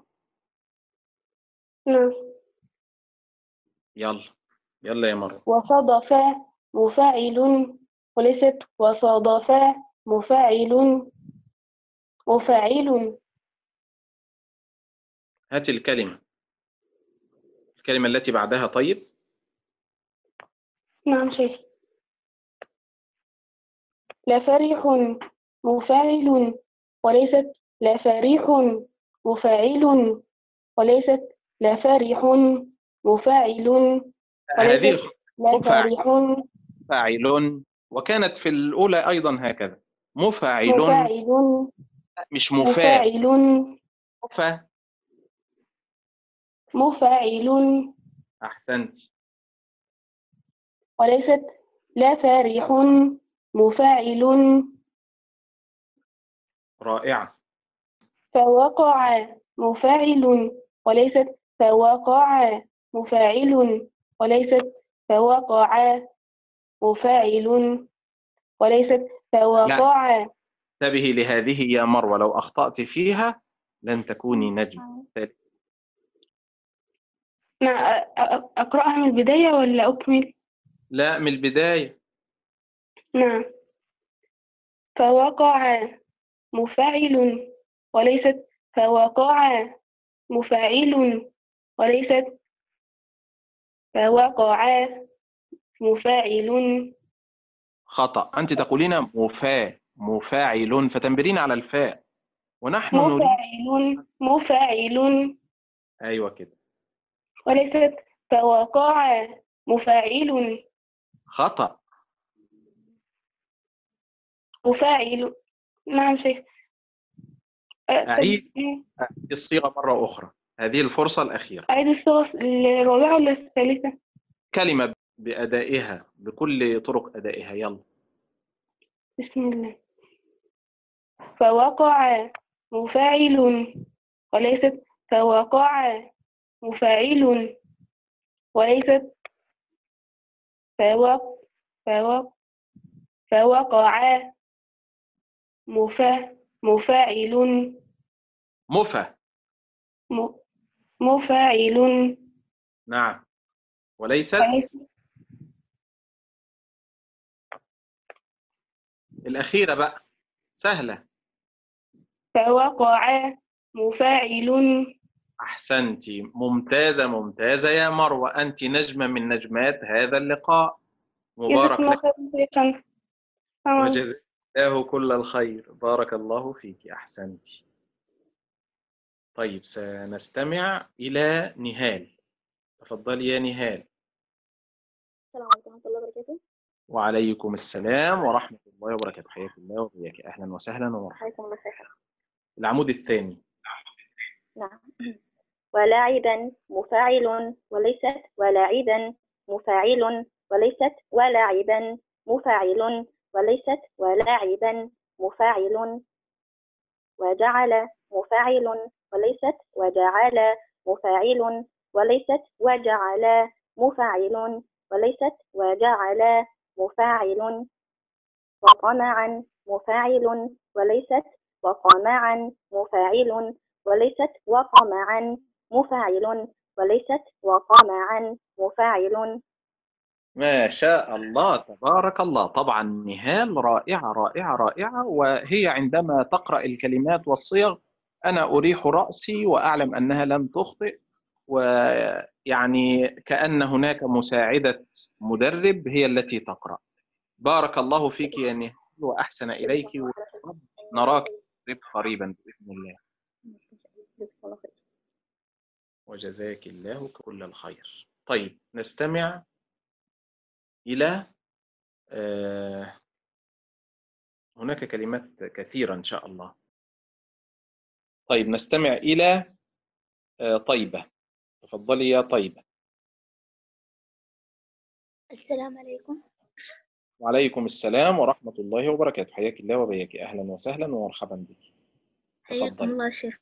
نعم. يلا يلا يا مروة. وصدف مفاعل وليست وصادف مفاعل مفاعل. هاتي الكلمة، الكلمة التي بعدها. طيب. نعم شيخ. لفرح مفاعل وليست لفريح مفاعل، وليست لفرح مفاعل، هذه وليست لفرح مفاعل، وكانت في الأولى أيضا هكذا، مفاعل مفاعل مش مفاعل. مفاعل مفاعل. أحسنت. وليست لفرح مفاعل. رائعة. فوقع مفاعل وليست فوقع مفاعل، وليست فوقع مفاعل، وليست فوقع. انتبهي لهذه يا مروة، لو أخطأت فيها لن تكوني نجم. أقرأها من البداية ولا أكمل؟ لا، من البداية. نعم. فوقع مفاعل وليست فوقع مفاعل، وليست فوقع مفاعل. خطأ، أنت تقولين مفا مفاعل فتنبرين على الفاء، ونحن مفاعل مفاعل. أيوة كده. وليست فوقع مفاعل. خطأ. مفاعل. نعم شيخ. أعيد الصيغة مرة أخرى، هذه الفرصة الأخيرة. أعيد الصيغة الرابعة ولا الثالثة؟ كلمة بأدائها، بكل طرق أدائها، يلا. بسم الله. فوقع مفاعل وليست فوقع مفاعل وليست فوق فوق فوقع مفا مفاعل مفا م- مفاعل نعم وليست وليست الأخيرة بقى سهلة. فوقع مفاعل. أحسنتي، ممتازة ممتازة يا مروة، أنت نجمة من نجمات هذا اللقاء، مبارك جزاكم الله لك خير شيخنا. آه. وجزاك الله كل الخير، بارك الله فيك، أحسنتي. طيب سنستمع إلى نهال، تفضلي يا نهال. السلام عليكم ورحمة الله وبركاته. وعليكم السلام ورحمة الله وبركاته، حياك الله وبياك، أهلا وسهلا ومرحبا. حياكم الله خير. العمود الثاني. نعم. ولاعبا مفاعل وليست ولاعبا مفاعل وليست ولاعبا مفاعل وليست ولاعبا مفاعل. وجعل مفاعل وليست وجعل مفاعل وليست وجعل مفاعل وليست وجعل مفاعل. وطمعا مفاعل وليست وطمعا مفاعل وليست وطمعا مفاعل وليست وطمعا مفاعل. ما شاء الله تبارك الله. طبعا نهال رائعة رائعة رائعة، وهي عندما تقرأ الكلمات والصيغ أنا أريح رأسي وأعلم أنها لم تخطئ، ويعني كأن هناك مساعدة مدرب هي التي تقرأ. بارك الله فيك يا نهال وأحسن إليك، ونراك قريبا بإذن الله. وجزاك الله كل الخير. طيب نستمع إلى آه هناك كلمات كثيرة إن شاء الله. طيب نستمع إلى آه طيبة، تفضلي يا طيبة. السلام عليكم. وعليكم السلام ورحمة الله وبركاته، حياك الله وبياك، أهلا وسهلا ومرحبا بك. حياكم الله شيخ.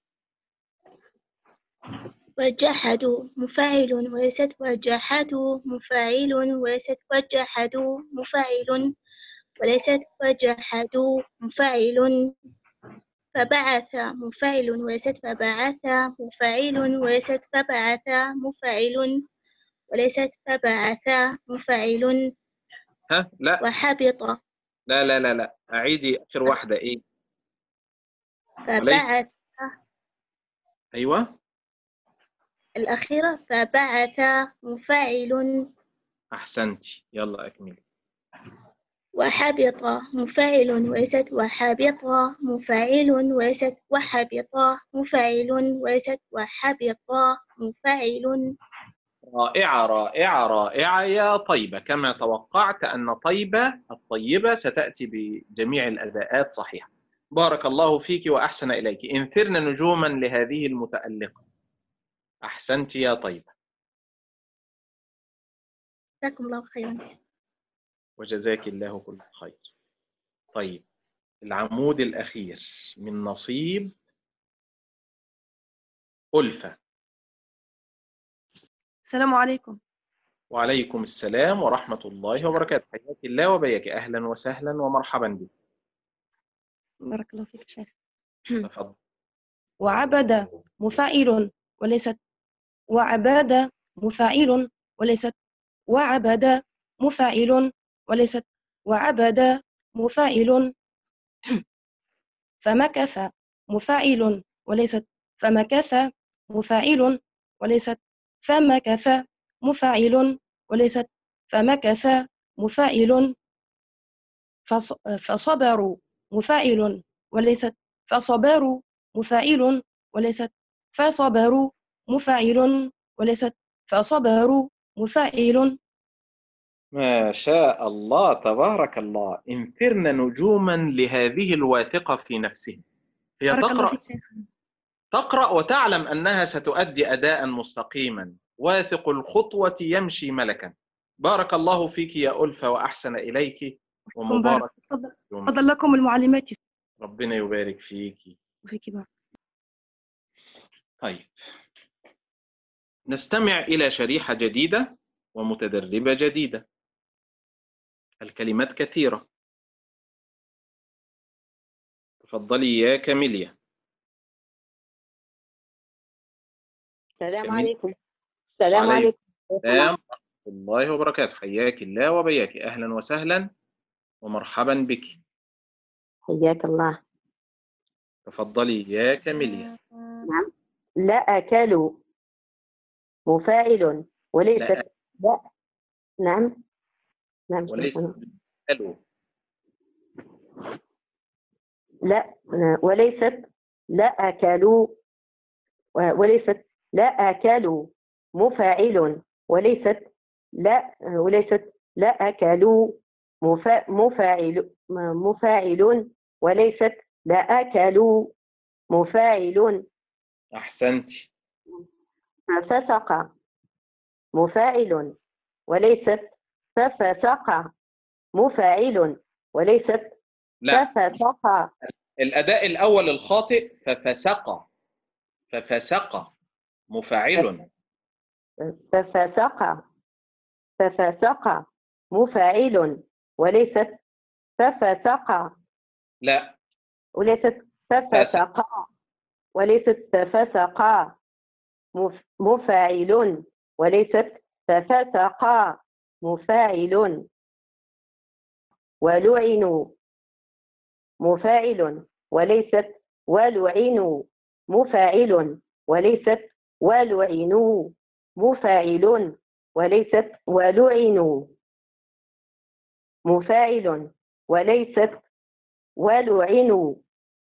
وجحدوا مفاعل وليست وجحدوا مفاعل وليست وجحدوا مفاعل وليست وجحدوا مفاعل. فبعث مفاعل وليست فبعث مفاعل وليست فبعث مفاعل وليست فبعث مفاعل. ها لا وحبط. لا لا لا لا أعيدي آخر واحدة إيه؟ فبعث. أيوة الأخيرة فبعث مفاعل. أحسنتي، يلا أكملي. وحبط مفاعل وليست وحبط مفاعل وليست وحبط مفاعل وليست وحبط مفاعل. رائعة رائعة رائعة يا طيبة، كما توقعت أن طيبة الطيبة ستأتي بجميع الأداءات صحيحة. بارك الله فيك وأحسن إليك، انثرن نجوما لهذه المتألقة. أحسنت يا طيبة. جزاكم الله خيرا. وجزاك الله كل خير. طيب العمود الأخير من نصيب ألفة. السلام عليكم. وعليكم السلام ورحمة الله وبركاته، حياك الله وبياك، أهلا وسهلا ومرحبا بك. بارك الله فيك شيخ. تفضل. وعبد مفاعل وليست وعباد مفاعل وليست وعبد مفاعل وليست وعبد مفاعل. فمكث مفاعل وليست فمكث مفاعل وليست فمكث مفاعل وليست فمكث مفاعل. فصبروا مفاعل وليست فصبروا مفاعل وليست فصبروا مفاعل وليست فصبروا مفاعل. ما شاء الله تبارك الله، انثرن نجوما لهذه الواثقة في نفسها. هي تقرأ تقرأ وتعلم أنها ستؤدي أداء مستقيما، واثق الخطوة يمشي ملكا. بارك الله فيك يا ألفة وأحسن إليك ومبارك. فضل لكم المعلمات. ربنا يبارك فيك. وفيك بارك. طيب، نستمع إلى شريحة جديدة ومتدربة جديدة. الكلمات كثيرة. تفضلي يا كاميليا. السلام كاميليا. عليكم. السلام وعليكم عليكم. السلام ورحمة الله وبركاته. حياك الله وبياك، أهلا وسهلا ومرحبا بك. حياك الله. تفضلي يا كاميليا. نعم. لا أكلوا مفاعل وليست لا لا. نعم نعم وليس شيخنا. ألو. لا وليست لا أكلوا وليست لا أكلوا مفاعل وليست لا وليست لا أكلوا مفا- مفاعل مفاعل وليست لا أكلوا مفاعل. أحسنت. ففسق مفاعل وليست ففسق مفاعل وليست لا، ففسق. الأداء الأول الخاطئ ففسق. ففسق مفاعل. ففسق ففسق مفاعل وليست ففسق. لا، وليست ففسق وليست ففسق مف- مفاعل وليست ففسق مفاعل. ولعنوا مفاعل وليست ولعنوا مفاعل وليست ولعنوا مفاعل وليست ولعنوا مفاعل وليست ولعنوا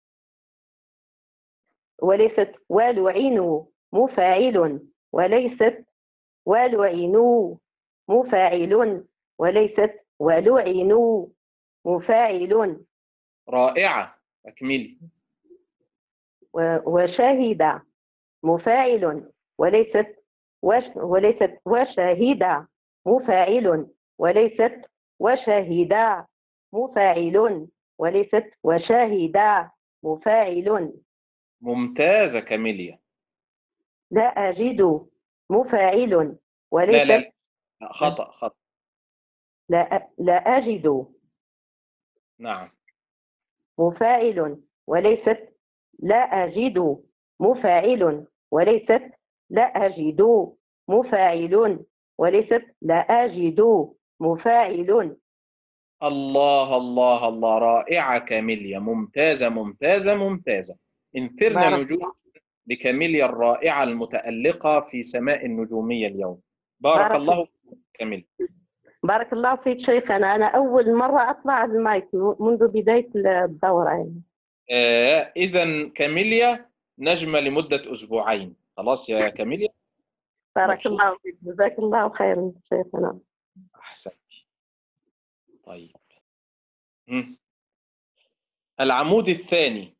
وليست ولعنوا مفاعل وليست ولعنوا مفاعل وليست ولعنوا مفاعل. رائعة. أكملي. و- وشهد مفاعل وليست وش وليست وشهد مفاعل وليست وشهد مفاعل وليست وشهد مفاعل. ممتازة كاميليا. لا أجد مفاعل لا لا وليست لا، خطأ خطأ. لا, لا أجد نعم. مفاعل وليست لا أجد مفاعل وليست لا أجد مفاعل وليست لا أجد مفاعل. الله الله الله، رائعة كاميليا، ممتازة ممتازة ممتازة. انثرنا بارك نجوم لكاميليا الرائعة المتألقة في سماء النجومية اليوم. بارك بارك الله فيك كاميليا. بارك الله فيك شيخنا. أنا أول مرة أطلع على المايك منذ بداية الدورة يعني. آه إذا كاميليا نجمة لمدة أسبوعين. خلاص يا كاميليا. بارك مبسوط. الله فيك، جزاك الله خيرا شيخنا. أحسنت. طيب. هم. العمود الثاني.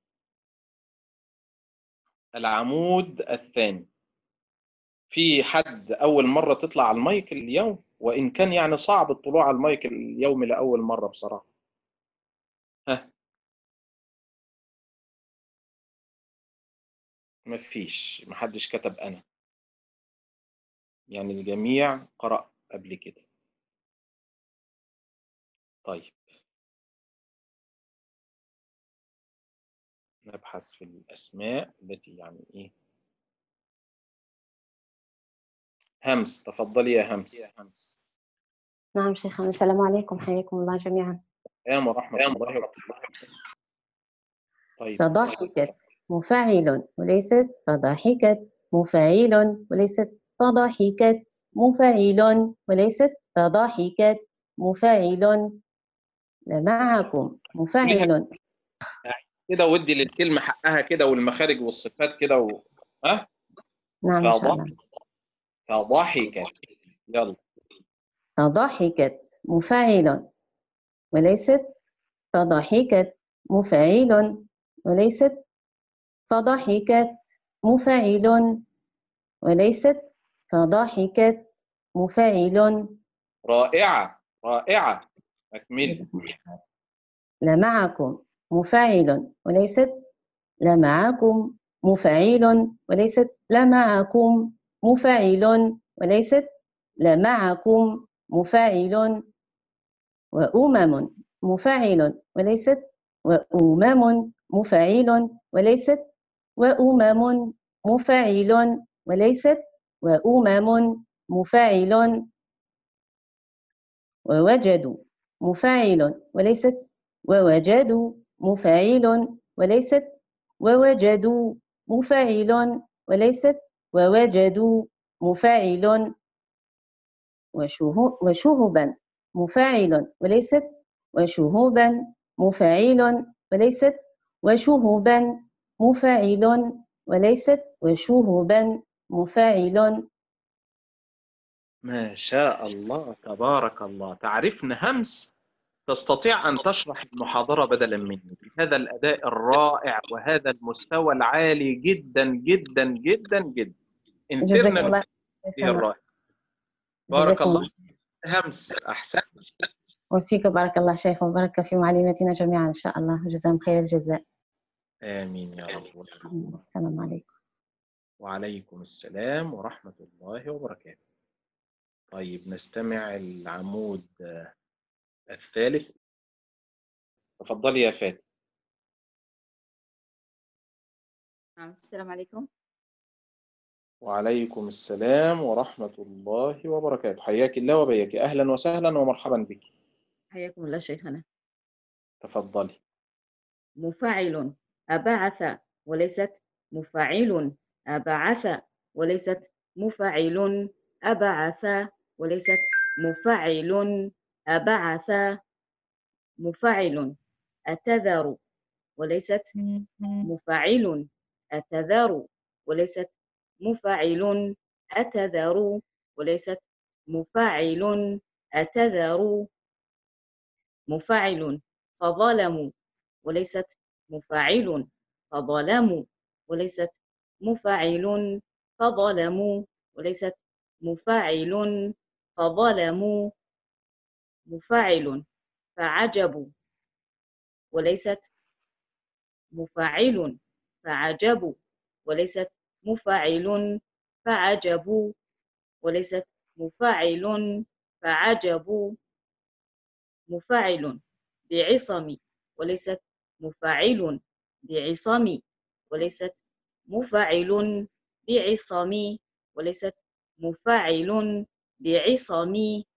العمود الثاني. في حد أول مرة تطلع على المايك اليوم؟ وإن كان يعني صعب الطلوع على المايك اليوم لأول مرة بصراحة. ها. مفيش، محدش كتب أنا. يعني الجميع قرأ قبل كده. طيب. نبحث في الأسماء التي يعني إيه. همس، تفضلي يا همس. نعم شيخنا. السلام عليكم، حياكم الله جميعا. السلام ورحمة الله وبركاته. طيب. فضحكت مفاعل وليست فضحكت مفاعل وليست فضحكت مفاعل وليست فضحكت مفاعل. معكم مفاعل. كده ودي للكلمة حقها كده، والمخارج والصفات كده و... ها. نعم إن شاء الله. فضحكت. يلا. فضحكت مفاعل وليست فضحكت مفاعل وليست فضحكت مفاعل وليست فضحكت مفاعل. رائعة رائعة. أكمل. لمعكم مفاعل وليست لمعكم مفعل وليست لا معكم مفعل وليست لا معكم مفعل وأمم مفعل وليست وأمم مفعل وليست وأمم مفعل وليست وأمم مفعل ووجدوا مفعل وليست ووجدوا مفعل وليست ووجدوا مفعل وليست ووجدوا مفعل وشهبا مفاعل وليست وشهوبا مفاعل وليست وشهوبا مفاعل وليست وشهوبا مفاعل. ما شاء الله تبارك الله، تعرفن همس تستطيع أن تشرح المحاضرة بدلا مني بهذا الأداء الرائع وهذا المستوى العالي جدا جدا جدا جدا. جزاك الله الرائع. بارك الله همس، أحسنت. وفيك بارك الله شيخ، وبارك في معلمتنا جميعا إن شاء الله، جزاهم خير الجزاء. آمين يا رب. السلام عليكم. وعليكم السلام ورحمة الله وبركاته. طيب نستمع العمود الثالث. تفضلي يا فاتن. السلام عليكم. وعليكم السلام ورحمة الله وبركاته. حياك الله وبياك، أهلا وسهلا ومرحبا بك. حياكم الله شيخنا. تفضلي. مفاعل أبعث وليست مفاعل أبعث وليست مفاعل أبعث وليست مفاعل أبعث مفاعل أتذر وليست مفاعل أتذر وليست مفاعل أتذر وليست مفاعل أتذر مفاعل فظلموا وليست مفاعل فظلموا وليست مفاعل فظلموا وليست مفاعل فظلموا مفاعل فعجبوا وليست مفاعل فعجبوا وليست مفاعل فعجبوا وليست مفاعل فعجبوا مفاعل بعصم وليست مفاعل بعصم وليست مفاعل بعصم وليست مفاعل بعصم.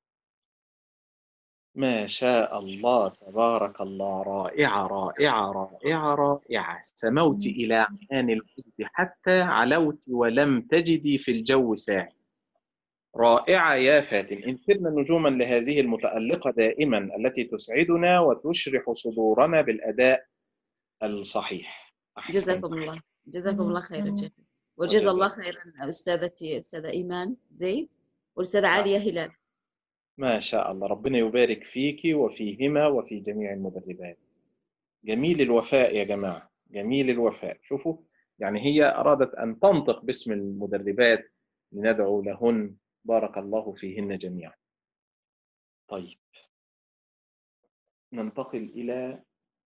ما شاء الله تبارك الله، رائعة رائعة رائعة رائعة. سموت إلى عنان الحب حتى علوت ولم تجدي في الجو ساعي. رائعة يا فاتن. إن سرنا نجوما لهذه المتألقة دائما التي تسعدنا وتشرح صدورنا بالأداء الصحيح. أحسنت. جزاكم الله جزاكم الله خيرا جدا، وجزا الله خيرا أستاذتي أستاذة إيمان زيد والأستاذة عالية هلال. ما شاء الله، ربنا يبارك فيك وفيهما وفي جميع المدربات. جميل الوفاء يا جماعة، جميل الوفاء. شوفوا يعني هي أرادت أن تنطق باسم المدربات لندعو لهن، بارك الله فيهن جميعا. طيب ننتقل إلى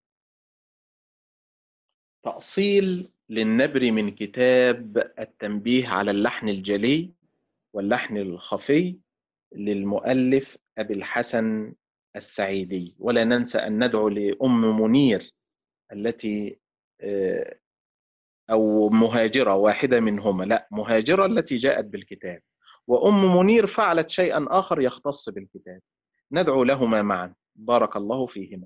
تأصيل للنبر من كتاب التنبيه على اللحن الجلي واللحن الخفي للمؤلف أبي الحسن السعيدي. ولا ننسى أن ندعو لأم منير التي أو مهاجرة واحدة منهما، لا مهاجرة التي جاءت بالكتاب، وأم منير فعلت شيئا آخر يختص بالكتاب. ندعو لهما معا، بارك الله فيهما.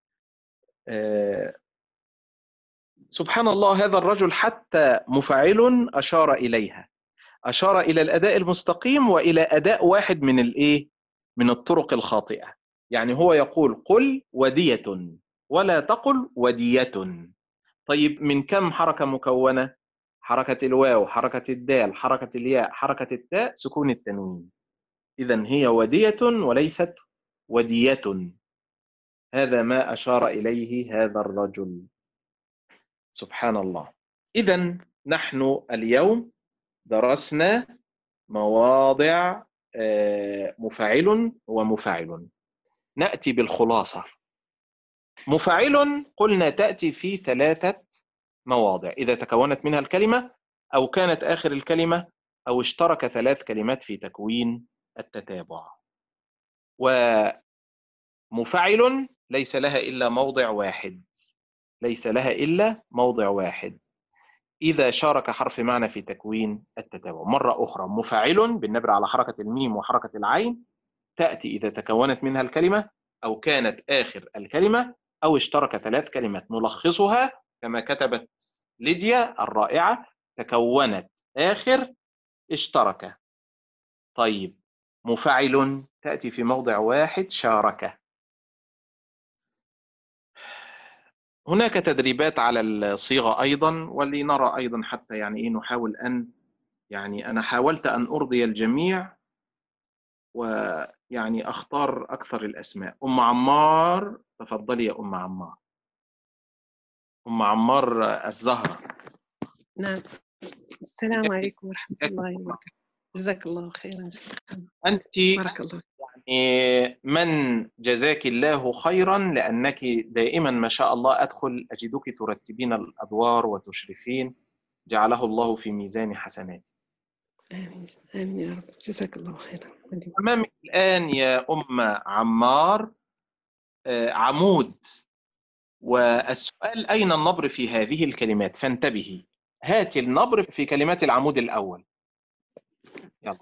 سبحان الله، هذا الرجل حتى مفعل أشار إليها، أشار إلى الأداء المستقيم وإلى أداء واحد من الإيه؟ من الطرق الخاطئة. يعني هو يقول قل ودية ولا تقل ودية. طيب من كم حركة مكونة؟ حركة الواو، حركة الدال، حركة الياء، حركة التاء، سكون التنوين. إذن هي ودية وليست ودية. هذا ما أشار إليه هذا الرجل. سبحان الله. إذن نحن اليوم درسنا مواضع مفاعل ومفاعل. نأتي بالخلاصة. مفاعل قلنا تأتي في ثلاثة مواضع إذا تكونت منها الكلمة أو كانت آخر الكلمة أو اشترك ثلاث كلمات في تكوين التتابع. ومفعل ليس لها إلا موضع واحد، ليس لها إلا موضع واحد إذا شارك حرف معنى في تكوين التتابع. مرة أخرى، مفعل بالنبر على حركة الميم وحركة العين تأتي إذا تكونت منها الكلمة أو كانت آخر الكلمة أو اشترك ثلاث كلمات. نلخصها كما كتبت ليديا الرائعة: تكونت، آخر، اشترك. طيب مفعل تأتي في موضع واحد، شارك. هناك تدريبات على الصيغة أيضا، ولنرى أيضا حتى يعني إيه نحاول أن يعني أنا حاولت أن أرضي الجميع ويعني أختار أكثر الأسماء. أم عمار، تفضلي يا أم عمار. أم عمار الزهرة. نعم. السلام عليكم ورحمة الله وبركاته. جزاك الله خيرا. أنت بارك الله. يعني من جزاك الله خيرا، لأنك دائما ما شاء الله أدخل أجدك ترتبين الأدوار وتشرفين، جعله الله في ميزان حسناتك. آمين آمين يا رب. جزاك الله خيرا. أمامك الآن يا أم عمار عمود، والسؤال أين النبر في هذه الكلمات؟ فانتبهي، هاتي النبر في كلمات العمود الأول. يلا،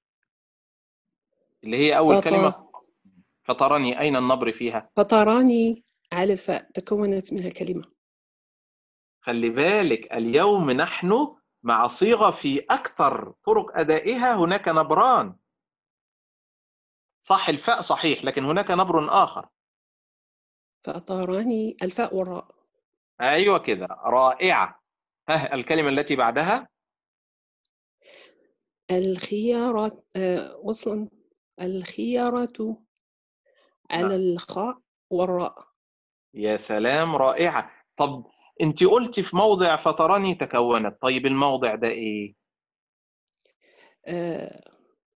اللي هي أول فط... كلمة فطرني، أين النبر فيها؟ فطراني على الفاء، تكونت منها كلمة. خلي بالك اليوم نحن مع صيغة في أكثر طرق أدائها هناك نبران. صح، الفاء صحيح، لكن هناك نبر آخر. فأطاراني الفاء والراء. أيوة كده، رائعة. ها الكلمة التي بعدها؟ الخيارة. آه وصلا. الخيارة على الخاء والراء. يا سلام، رائعة. طب أنت قلتي في موضع فطرني تكونت، طيب الموضع ده إيه؟ آه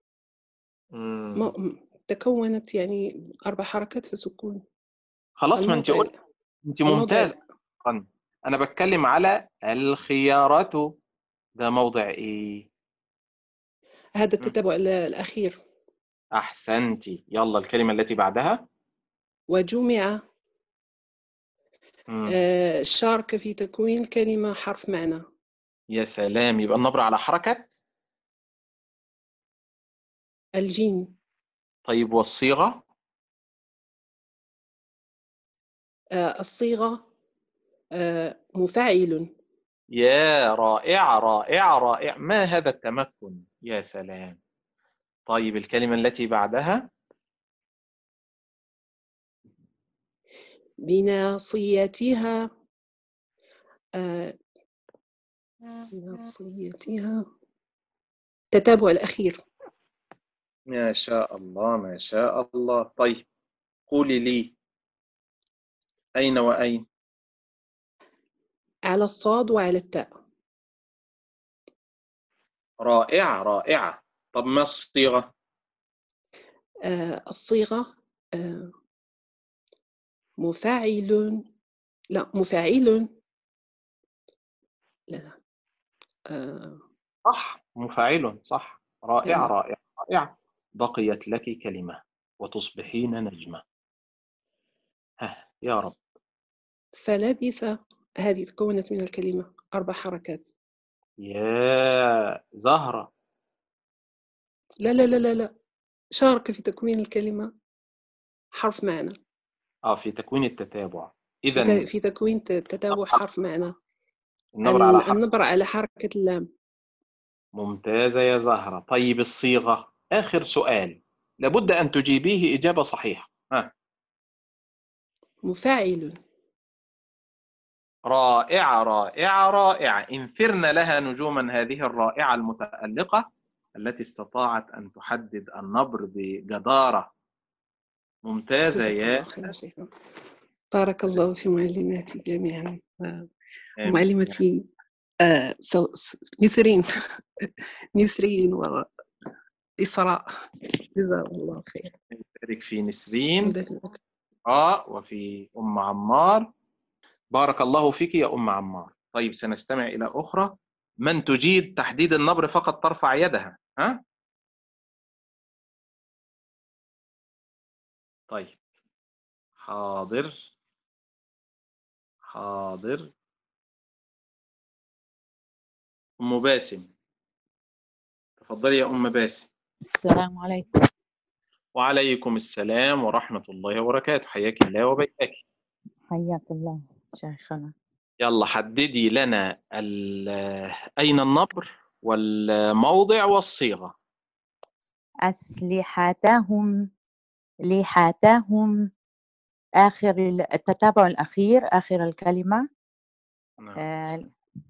تكونت يعني أربع حركات في سكون. خلاص، ما أنت قلت أنت ممتاز. أنا بتكلم على الخيارة، ده موضع إيه؟ هذا التتابع الأخير. أحسنتي. يلا الكلمة التي بعدها. وجمع. آه شارك في تكوين الكلمة حرف معنى. يا سلام، يبقى النبر على حركة الجيم. طيب والصيغة؟ آه الصيغة آه مفعل. يا رائعة رائعة رائعة، ما هذا التمكن، يا سلام. طيب الكلمة التي بعدها. بناصيتها. آه بناصيتها التتابع الأخير. ما شاء الله ما شاء الله. طيب قولي لي أين وأين؟ على الصاد وعلى التاء. رائعة رائعة. طب ما الصيغة؟ آه الصيغة آه مفاعل. لا مفاعل. لا آه صح، مفاعل، صح. رائعة آه. رائعة رائعة. بقيت لك كلمة وتصبحين نجمة. ها يا رب. فلبث، هذه تكونت من الكلمة أربع حركات. يا زهرة. لا لا لا لا لا شارك في تكوين الكلمة حرف معنى. اه في تكوين التتابع. إذا في تكوين تتابع حرف معنى. النبر على حركة النبر على حركة اللام. ممتازة يا زهرة. طيب الصيغة، آخر سؤال لابد أن تجيبيه إجابة صحيحة. ها. مفاعل. رائعة رائعة رائعة. انثرن لها نجوما هذه الرائعة المتألقة التي استطاعت أن تحدد النبر بجدارة. ممتازة يا بارك الله في معلماتي جميعا. معلمتي آه نسرين نسرين وإسراء، جزاهم الله خير. نبارك في نسرين آه وفي أم عمار. بارك الله فيك يا أم عمار. طيب سنستمع إلى أخرى. من تجيد تحديد النبر فقط ترفع يدها. ها؟ طيب حاضر حاضر. أم باسم، تفضلي يا أم باسم. السلام عليكم. وعليكم السلام ورحمة الله وبركاته. حياك الله وبياك. حياك الله شيخنا. يلا حددي لنا أين النبر والموضع والصيغة. أسلحتهم، لحتهم، آخر التتابع الأخير آخر الكلمة. نعم. آه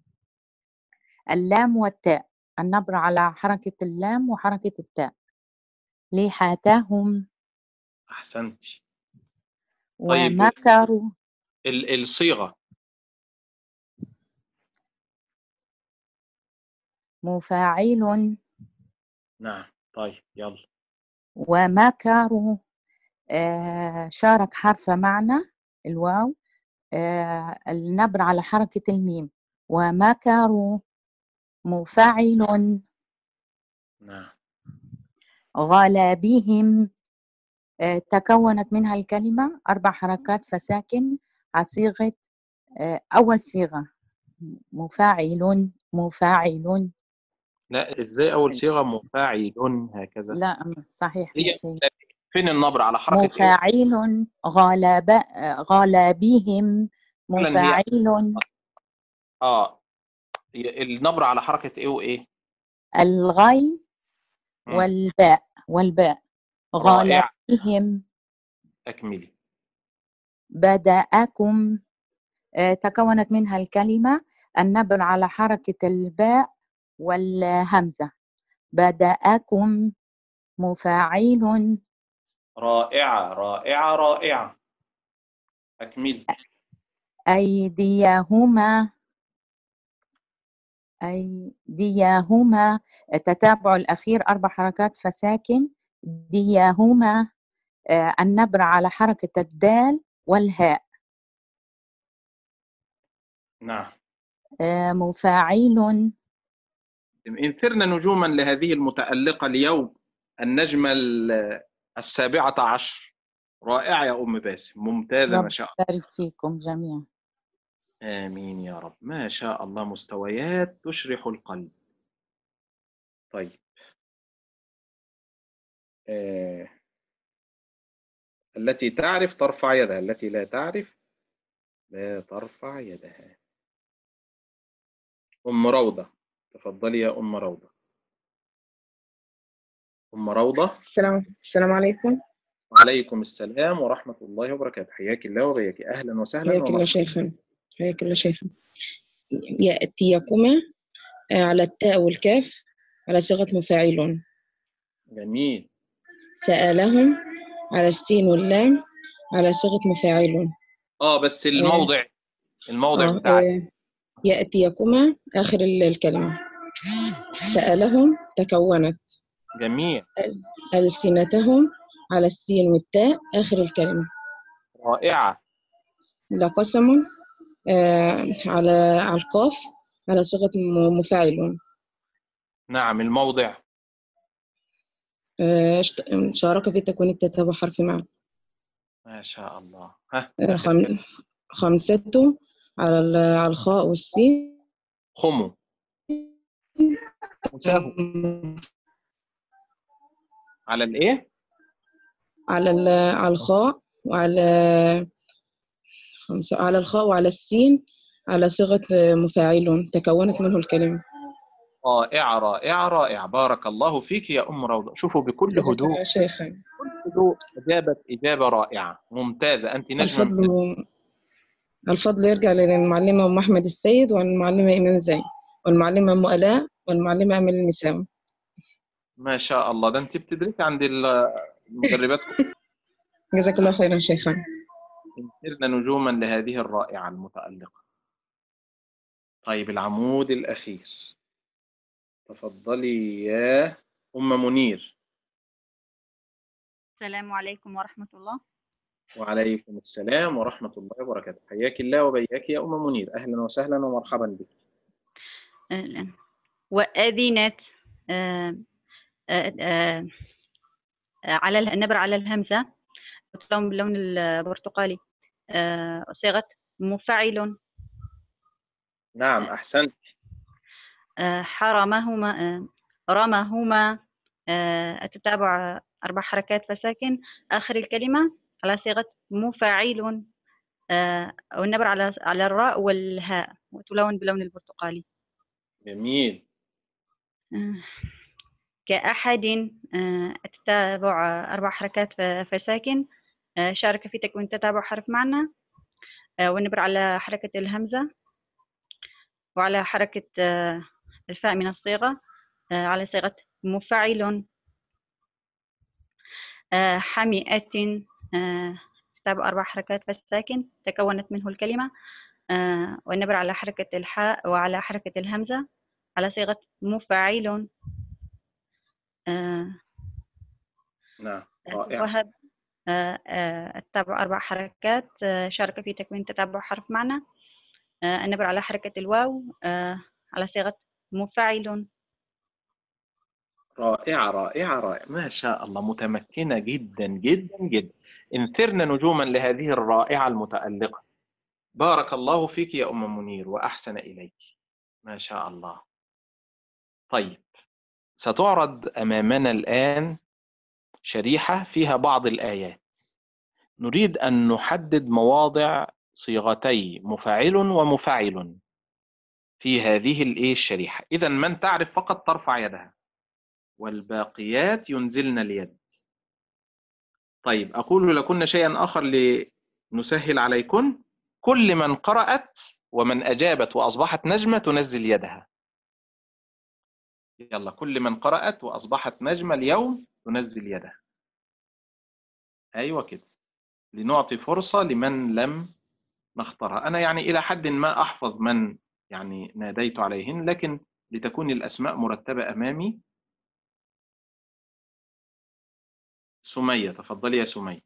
اللام والتاء، النبر على حركة اللام وحركة التاء. لحتهم. أحسنتي. ومكروا. طيب الصيغة. مفاعل. نعم. طيب يلا. ومكروا، آه شارك حرف معنى الواو، آه النبر على حركة الميم. ومكروا. مفاعل. نعم. غلبهم، آه تكونت منها الكلمة أربع حركات فساكن على صيغة آه أول صيغة مفاعل. مفاعل. لا، ازاي اول صيغه مفاعل هكذا؟ لا صحيح هي مش هي. فين النبر على حركه ايه؟ مفاعل. غلب غلبهم. هي مفاعل. اه النبر على حركه ايه وايه؟ الغين والباء والباء. رائع. غلبهم. اكملي. بدأكم، آه تكونت منها الكلمة النبر على حركة الباء والهمزة. بدأكم. مفاعل. رائعة رائعة رائعة. أكمل. أيديهما. أيديهما، التتابع الأخير أربع حركات فساكن. ديهما، آه النبر على حركة الدال والهاء. نعم. آه مفاعل. إن ثرنا نجوما لهذه المتألقة اليوم النجمة السابعة عشر. رائعة يا أم باسم، ممتازة ما شاء الله. رب يبارك فيكم جميعا. آمين يا رب. ما شاء الله، مستويات تشرح القلب. طيب آه. التي تعرف ترفع يدها، التي لا تعرف لا ترفع يدها. أم روضة، تفضلي يا أم روضة. أم روضة. السلام السلام عليكم. وعليكم السلام ورحمة الله وبركاته. حياك الله وبياك. أهلا وسهلا. حياك الله شيخنا. حياك الله شيخنا. يأتيكما على التاء والكاف على صيغة مفاعل. جميل. سألهم على السين واللام على صيغة مفاعل. اه بس الموضع آه. الموضع آه. بتاعك. آه. يأتيكما آخر الكلمة. سألهم تكونت. جميل. ألسنتهم على السين والتاء آخر الكلمة. رائعة. لقسم آه على على القاف على صيغة مفاعل. نعم. الموضع. آه شارك في تكوين التتابع حرف معنى. ما شاء الله. ها. خم... خمسة على على الخاء والسين. خمو. على الايه؟ على ال... على الخاء وعلى خمسة على الخاء وعلى السين على صيغة مفاعل تكونت منه الكلمة. رائعة رائعة رائعة. بارك الله فيك يا أم روضة. شوفوا بكل هدوء. شيخا. بكل هدوء إجابة إجابة رائعة ممتازة. أنت نجمة. الفضل الفضل يرجع للمعلمة أم أحمد السيد والمعلمة إيمان زين والمعلمة أم آلاء والمعلمة أمل النساوي. ما شاء الله. ده أنت بتدرسي عند المدربات. جزاك الله خيرا شيخا. انثرنا نجوما لهذه الرائعة المتألقة. طيب العمود الأخير، تفضلي يا أم منير. السلام عليكم ورحمة الله. وعليكم السلام ورحمة الله وبركاته. حياك الله وبياك يا أم منير، أهلا وسهلا ومرحبا بك. أهلا. وأذنت آه آه آه على النبر على الهمزة وتلون باللون البرتقالي آه صيغة مفعل. نعم أحسنت. آه حرمهما آه رمهما آه تتابع أربع حركات فساكن آخر الكلمة على صيغة مفاعل آه والنبر على على الراء والهاء وتلون باللون البرتقالي. جميل. آه كأحد آه تتابع أربع حركات فساكن آه شارك في تكوين تتابع حرف معنى آه والنبر على حركة الهمزة وعلى حركة آه الفاء من الصيغة آه على صيغة مفعل. آه حمئة آه تتابع أربع حركات فساكن تكونت منه الكلمة آه والنبر على حركة الحاء وعلى حركة الهمزة على صيغة مفاعل. آه نعم رائع. وهب آه آه تتابع أربع حركات آه شارك في تكوين تتابع حرف معنى آه النبر على حركة الواو آه على صيغة مفاعل. رائعة رائعة رائعة، ما شاء الله، متمكنة جدا جدا جدا. انثرنا نجوما لهذه الرائعة المتألقة. بارك الله فيك يا أم منير وأحسن إليك، ما شاء الله. طيب، ستعرض أمامنا الآن شريحة فيها بعض الآيات، نريد أن نحدد مواضع صيغتي مفاعل ومفعل في هذه الإيه الشريحة. إذا من تعرف فقط ترفع يدها والباقيات ينزلن اليد. طيب، أقول لكن شيئا آخر لنسهل عليكن. كل من قرأت ومن أجابت وأصبحت نجمة تنزل يدها. يلا، كل من قرأت وأصبحت نجمة اليوم تنزل يدها. أيوة كده، لنعطي فرصة لمن لم نختارها. أنا يعني إلى حد ما أحفظ من يعني ناديت عليهن، لكن لتكون الأسماء مرتبة أمامي. سمية، تفضلي يا سمية.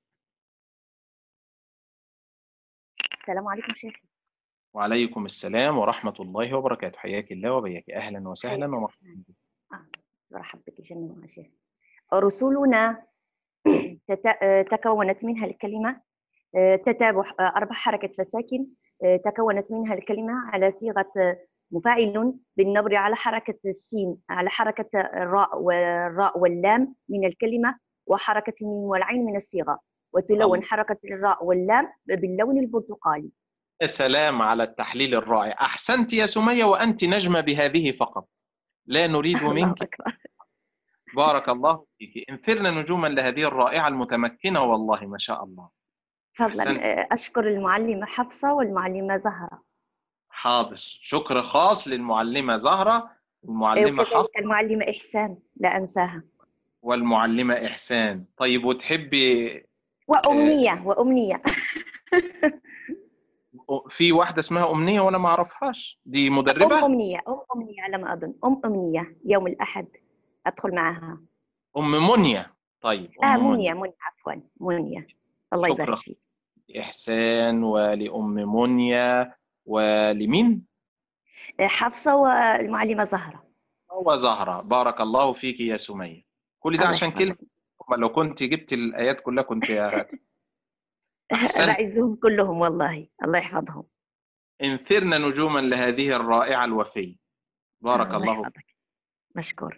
السلام عليكم شيخي. وعليكم السلام ورحمة الله وبركاته. حياك الله وبياك، أهلا وسهلا ومرحبا بك. آه. مرحبا بك جميعا شيخ. رسولنا تكونت منها الكلمة تتابع أربع حركات فساكن تكونت منها الكلمة على صيغة مفاعل بالنبر على حركة السين على حركة الراء والراء واللام من الكلمة وحركة الميم والعين من الصيغة وتلون الله. حركة الراء واللام باللون البرتقالي. يا سلام على التحليل الرائع، أحسنت يا سمية، وأنت نجمة بهذه فقط، لا نريد منك. بارك الله فيك. انثرنا نجوما لهذه الرائعة المتمكنة، والله ما شاء الله. فضلا أشكر المعلمة حفصة والمعلمة زهرة. حاضر، شكر خاص للمعلمة زهرة والمعلمة حفصة وكذلك المعلمة إحسان لا أنساها، والمعلمة إحسان. طيب، وتحبي وأمنية آه وأمنية في واحدة اسمها أمنية وأنا ما أعرفهاش، دي مدربة؟ أم أمنية أم أمنية على ما أظن، أم أمنية يوم الأحد أدخل معها. أم منية. طيب، أم آه منية منية عفوا منية، الله يبارك فيك. إحسان ولأم منية ولمين؟ حفصة والمعلمة زهرة. وزهرة، بارك الله فيك يا سمية. كل ده عشان كلمة، لو كنت جبت الآيات كلها كنت يا بعزهم كلهم والله، الله يحفظهم. انثرنا نجوما لهذه الرائعة الوفية. بارك آه الله فيك. مشكور.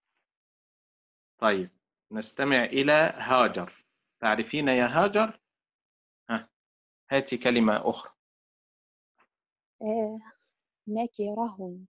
طيب، نستمع إلى هاجر. تعرفين يا هاجر؟ ها، هاتي كلمة أخرى. آه، نكرهم.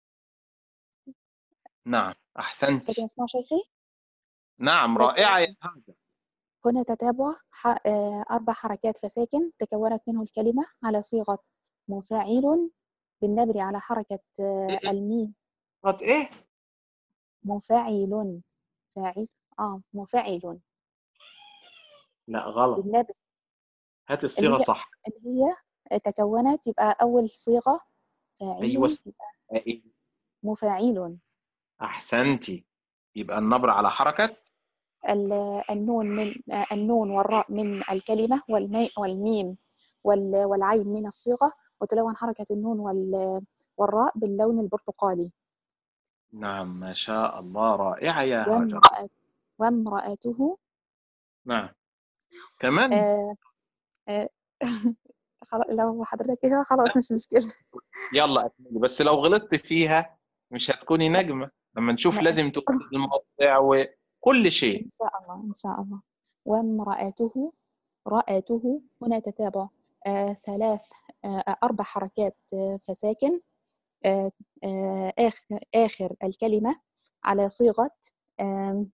نعم، أحسنت. ساكن اسمها شيخي؟ نعم، رائعة يا هاجر. هنا تتابع أربع حركات فساكن تكونت منه الكلمة على صيغة مفاعل بالنبر على حركة إيه؟ الميم. قد إيه؟ مفاعل فاعل آه مفاعل. لا غلط، بالنبر. هات الصيغة اللي صح. اللي هي تكونت يبقى أول صيغة فاعل. أيوة، مفاعل. أحسنتي. يبقى النبر على حركة ال- النون من النون والراء من الكلمة، والمي والميم وال- والعين من الصيغة، وتلون حركة النون وال- والراء باللون البرتقالي. نعم ما شاء الله، رائعة يا هاجر. وامرأة وامرأته. نعم كمان. آه آه خلاص لو حضرتك كده خلاص مش مشكلة. يلا أكملي، بس لو غلطت فيها مش هتكوني نجمة، لما نشوف لا لازم تقولي الموضع وكل إن شيء. شاء الله إن شاء الله. وامرأته، رأته هنا تتابع آه ثلاث آه أربع حركات آه فساكن آه آه آخر, آخر الكلمة على صيغة آه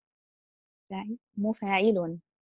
مفاعل.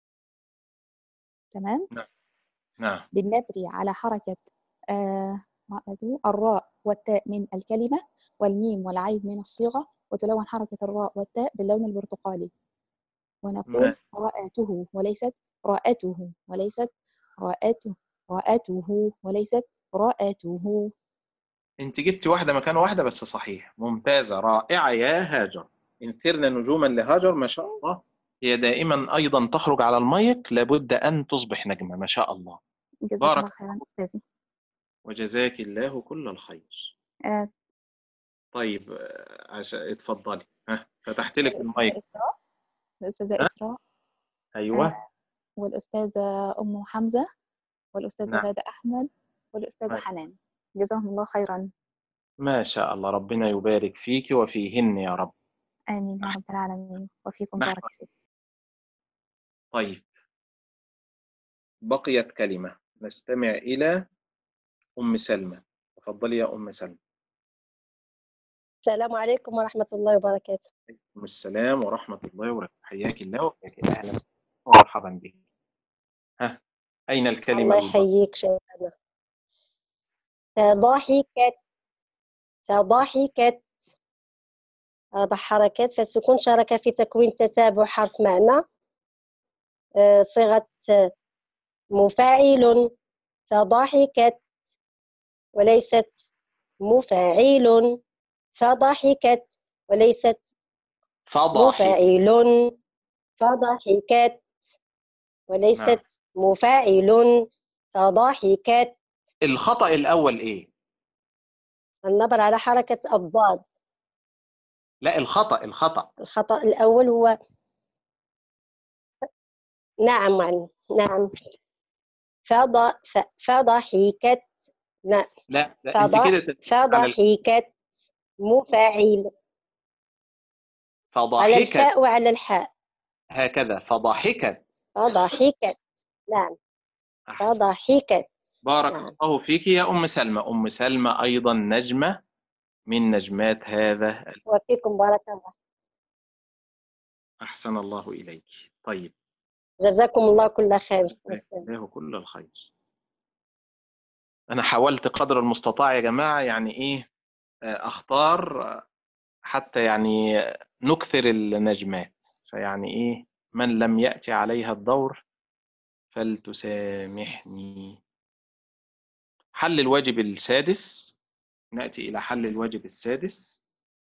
تمام. نعم نعم بالنبر على حركة آه رأته الراء والتاء من الكلمة، والميم والعين من الصيغة، وتلون حركة الراء والتاء باللون البرتقالي. ونقول نعم. رأته وليست رأته، وليست رأته رأته وليست رأته. انت جبتي واحدة مكان واحدة بس صحيح، ممتازة رائعة يا هاجر. انثرنا نجوما لهاجر ما شاء الله، هي دائما أيضا تخرج على المايك، لابد أن تصبح نجمة ما شاء الله. جزاك الله بارك خيرا أستاذي. وجزاك الله كل الخير. آه طيب آه، عشان اتفضلي، ها فتحت لك الأستاذة المايك. إسراء الأستاذة ها إسراء أيوه. آه والأستاذة أم حمزة، والأستاذة نعم غادة أحمد، والأستاذة ما حنان. جزاهم الله خيرا. ما شاء الله، ربنا يبارك فيك وفيهن يا رب. آمين يا رب العالمين، وفيكم نحن بارك فيك. طيب بقيت كلمة، نستمع إلى أم سلمى. تفضلي يا أم سلمى. السلام عليكم ورحمة الله وبركاته. عليكم السلام ورحمة الله وبركاته. حياك الله وحياك أهلا ومرحبا بك. ها أين الكلمة الله الباقية؟ يحييك شيخنا. فضحكت فضحكت أربع حركات، فالسكون شارك في تكوين تتابع حرف معنى آه، صيغة مفاعل، فضحكت وليست مفاعل، فضحكت وليست فضحك. مفاعل، فضحكت نعم. وليست مفاعل، فضحكت. الخطأ الأول إيه؟ النبر على حركة الضاد. لا الخطأ الخطأ الخطأ الأول هو نعم معلم. نعم فض... ف... فضحكت. نعم لا لا فض... أنت كده تتكلم على ال- فضحكت مفاعل، على فضحكت الفاء وعلى الحاء. هكذا فضحكت. فضحكت. نعم أحسن. فضحكت. بارك نعم الله فيك يا أم سلمى. أم سلمى أيضا نجمة من نجمات هذا ال- وفيكم بارك الله. أحسن الله إليك. طيب جزاكم الله كل خير. له كل الخير. أنا حاولت قدر المستطاع يا جماعة يعني إيه أختار حتى يعني نكثر النجمات، فيعني إيه من لم يأتي عليها الدور فلتسامحني. حل الواجب السادس، نأتي إلى حل الواجب السادس.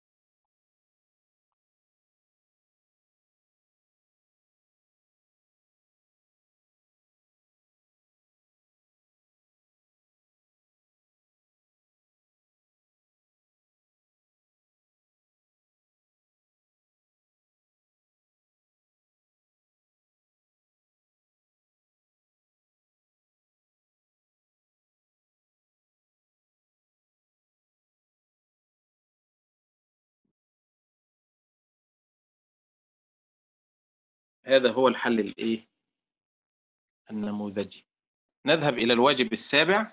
هذا هو الحل الإيه النموذجي. نذهب إلى الواجب السابع.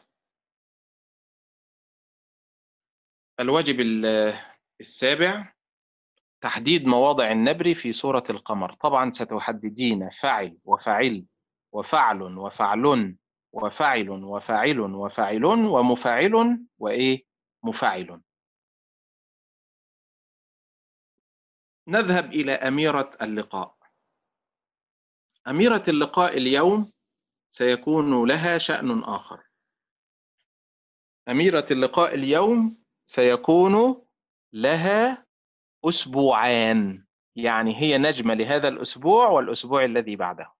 الواجب السابع تحديد مواضع النبر في سورة القمر. طبعا ستحددين فعل وفعل وفعل وفعل وفعل وفاعل وفاعل ومفاعل وإيه مفاعل. نذهب إلى أميرة اللقاء. أميرة اللقاء اليوم سيكون لها شأن آخر. أميرة اللقاء اليوم سيكون لها أسبوعان. يعني هي نجمة لهذا الأسبوع والأسبوع الذي بعده،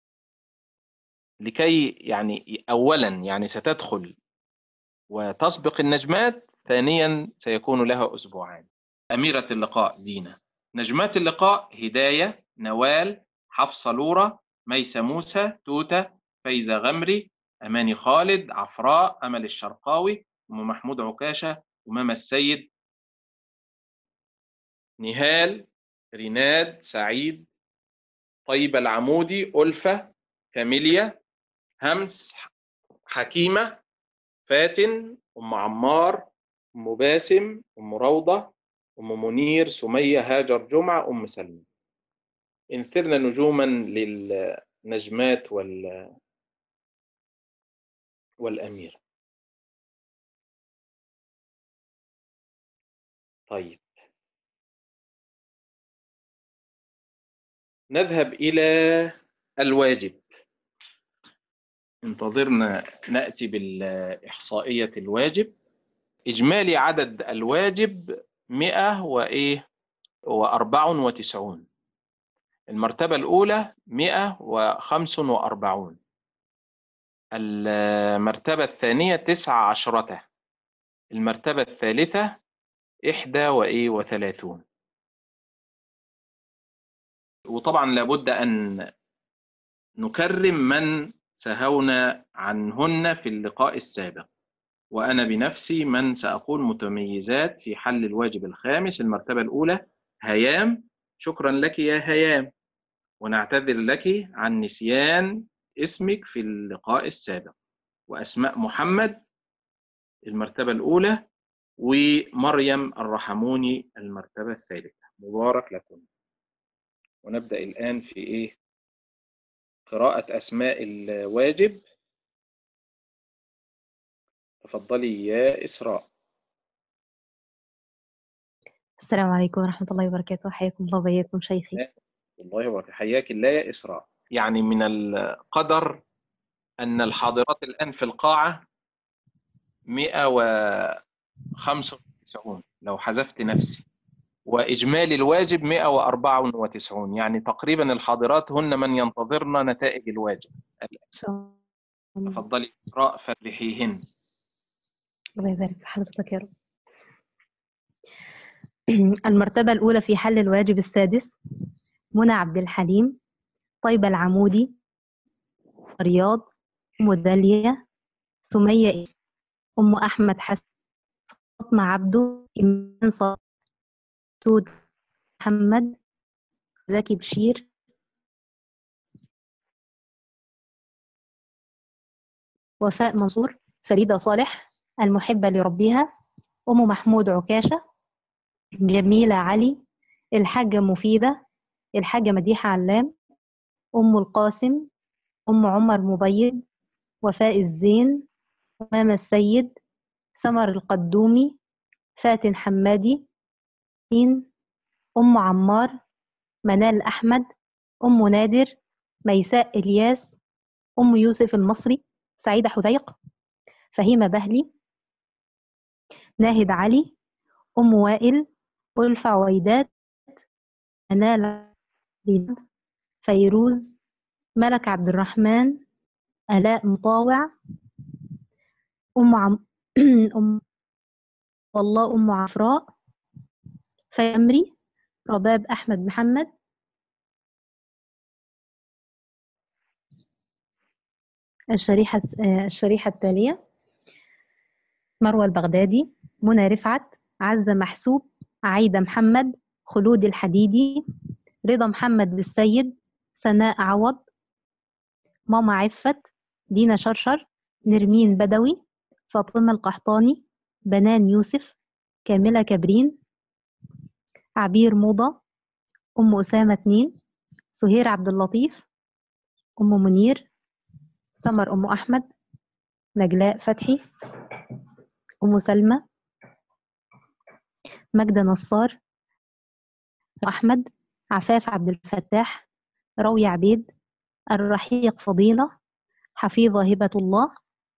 لكي يعني أولا يعني ستدخل وتسبق النجمات، ثانيا سيكون لها أسبوعان. أميرة اللقاء دينا. نجمات اللقاء هداية، نوال، حفصة لورة، ميسة موسى، توتة، فايزة غمري، أماني خالد، عفراء، أمل الشرقاوي، أم محمود عكاشة، أمام السيد، نهال، ريناد، سعيد، طيبة العمودي، ألفة، كاميليا، همس، حكيمة، فاتن، أم عمار، أم باسم، أم روضة، أم منير، سمية، هاجر جمعة، أم سلمى. انثرنا نجوما للنجمات وال... والأمير. طيب نذهب إلى الواجب. انتظرنا نأتي بالإحصائية الواجب. إجمالي عدد الواجب مئة وإيه وأربع وتسعون. المرتبة الأولى مئة وخمس وأربعون. المرتبة الثانية تسعة عشرة. المرتبة الثالثة إحدى وإيه وثلاثون. وطبعا لابد أن نكرم من سهونا عنهن في اللقاء السابق، وأنا بنفسي من سأقول متميزات في حل الواجب الخامس. المرتبة الأولى هيام، شكرا لك يا هيام، ونعتذر لك عن نسيان اسمك في اللقاء السابق. وأسماء محمد المرتبة الأولى، ومريم الرحموني المرتبة الثالثة. مبارك لكم. ونبدأ الآن في إيه؟ قراءة أسماء الواجب. تفضلي يا إسراء. السلام عليكم ورحمة الله وبركاته. حياكم الله وبياكم شيخي. الله وبركاته. حياك الله يا إسراء. يعني من القدر أن الحاضرات الآن في القاعة مئة وخمسة وتسعون لو حذفت نفسي، وإجمالي الواجب مئة وأربعة وتسعون، يعني تقريبا الحاضرات هن من ينتظرن نتائج الواجب. تفضلي إسراء فرحيهن. الله يبارك في حضرتك يا رب. المرتبة الأولى في حل الواجب السادس منى عبد الحليم، طيبة العمودي، رياض، أم داليا، سمية، أم أحمد حسن، فاطمة عبده، إيمان صالح، توت محمد، زكي بشير، وفاء منصور، فريدة صالح، المحبة لربها، أم محمود عكاشة، جميلة علي، الحاجة مفيدة، الحاجة مديحة علام، أم القاسم، أم عمر مبيض، وفاء الزين، أمام السيد، سمر القدومي، فاتن حمادي، أم عمار، منال أحمد، أم نادر، ميساء إلياس، أم يوسف المصري، سعيدة حذيق، فهيمة بهلي، ناهد علي، أم وائل، ألفة عويدات، منال، فيروز، ملك عبد الرحمن، آلاء مطاوع، أم عم أم والله أم عفراء، فيمري، رباب أحمد محمد، الشريحة الشريحة التالية مروة البغدادي، منى رفعت، عزة محسوب، عايدة محمد، خلود الحديدي، رضا محمد بالسيد، سناء عوض، ماما عفت، دينا شرشر، نرمين بدوي، فاطمة القحطاني، بنان يوسف، كاملة كبرين، عبير موضة، أم أسامة اتنين، سهير عبد اللطيف، أم منير، سمر أم أحمد، نجلاء فتحي، أم سلمى، مجدة نصار، أحمد، عفاف عبد الفتاح، روي عبيد، الرحيق فضيلة، حفيظة هبة الله،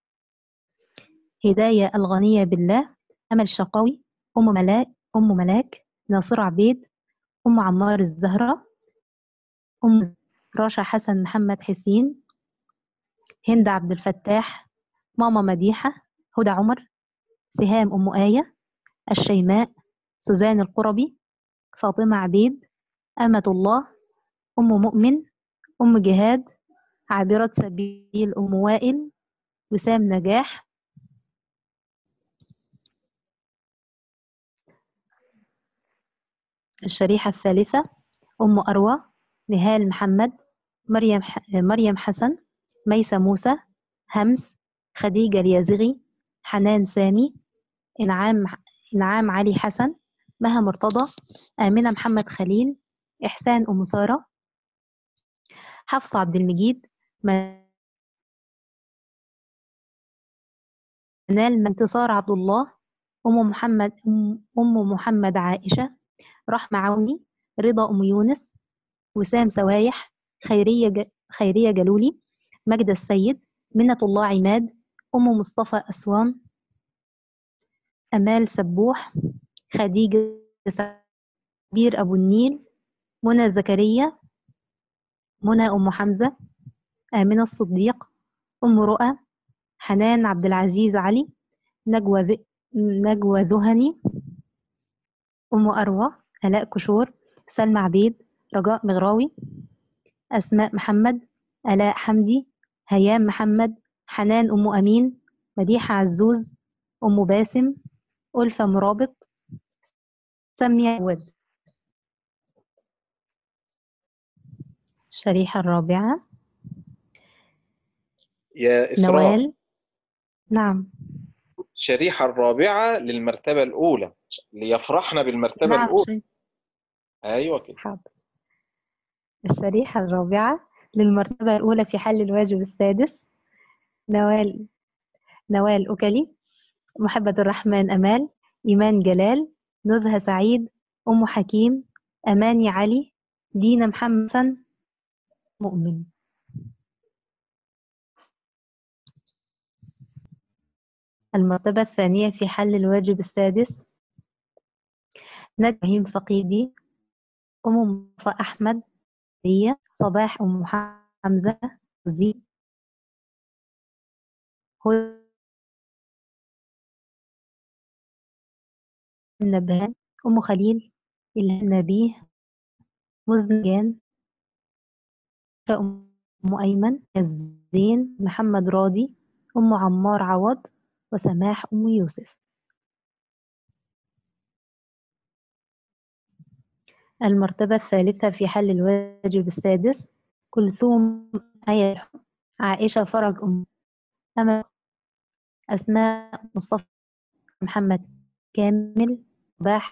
هداية الغنية بالله، أمل شقوي، أم ملاك أم ملاك، ناصر عبيد، أم عمار الزهرة، أم راشا حسن محمد حسين، هند عبد الفتاح، ماما مديحة، هدى عمر، سهام أم آية، الشيماء، سوزان القربي، فاطمة عبيد، أمة الله، أم مؤمن، أم جهاد، عابرة سبيل أم وائل، وسام نجاح. الشريحة الثالثة أم أروى، نهال محمد، مريم ح... مريم حسن، ميسة موسى، همس، خديجة اليازغي، حنان سامي، إنعام إنعام علي حسن، مها مرتضى، آمنة محمد خليل، إحسان أم سارة، حفصة عبد المجيد، منال انتصار عبد الله، أم محمد أم محمد عائشة، رحمة عوني، رضا أم يونس، وسام سوايح، خيرية ج... خيرية جلولي، مجد السيد، منة الله عماد، أم مصطفى أسوان، أمال سبوح، خديجة سبير أبو النيل، منى زكريا، منى أم حمزة، آمنة الصديق، أم رؤى، حنان عبد العزيز علي، نجوى ذ... نجوى ذهني، أم أروى، آلاء كشور، سلمى عبيد، رجاء مغراوي، أسماء محمد، آلاء حمدي، هيام محمد، حنان أم أمين، مديحة عزوز، أم باسم، ألفة مرابط، سمية عواد. الشريحة الرابعة يا إسراء، نوال. نعم. الشريحة الرابعة للمرتبة الأولى، ليفرحنا بالمرتبة نعم الأولى. شيء. أيوة كده. حاضر. الشريحة الرابعة للمرتبة الأولى في حل الواجب السادس، نوال نوال أكلي، محبة الرحمن أمال، إيمان جلال، نزهة سعيد، أم حكيم، أماني علي، دينا محمد، مؤمن. المرتبة الثانية في حل الواجب السادس، نجم فقيدي، أم مصطفى أحمد، هي صباح أم حمزة، زي هو نبهان، أم خليل، إلهام نبيه، مزنجان، أم أيمن، الزين، محمد راضي، أم عمار عوض، وسماح أم يوسف. المرتبة الثالثة في حل الواجب السادس، كلثوم آية، عائشة فرج أم أمل، أسماء مصطفى محمد كامل، باح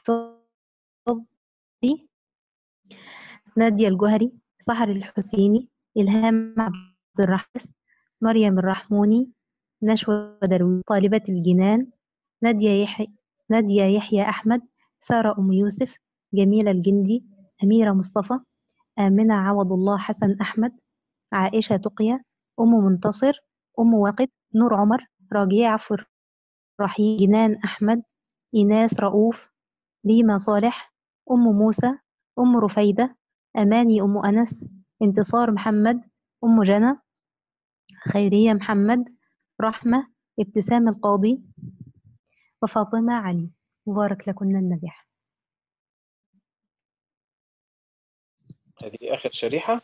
فضي، نادية الجهري، سحر الحسيني، إلهام عبد الرحمن، مريم الرحموني، نشوى دروي، طالبة الجنان، نادية يحيى نادية يحيى أحمد، سارة أم يوسف، جميلة الجندي، أميرة مصطفى، آمنة عوض الله حسن أحمد، عائشة تقية، أم منتصر، أم واقد، نور عمر، راجية عفو رحيم، جنان أحمد، إيناس رؤوف، ليما صالح، أم موسى، أم رفيدة، أماني أم أنس، انتصار محمد، أم جنى، خيرية محمد، رحمة، ابتسام القاضي، وفاطمة علي. مبارك لكن النجاح. هذه آخر شريحة.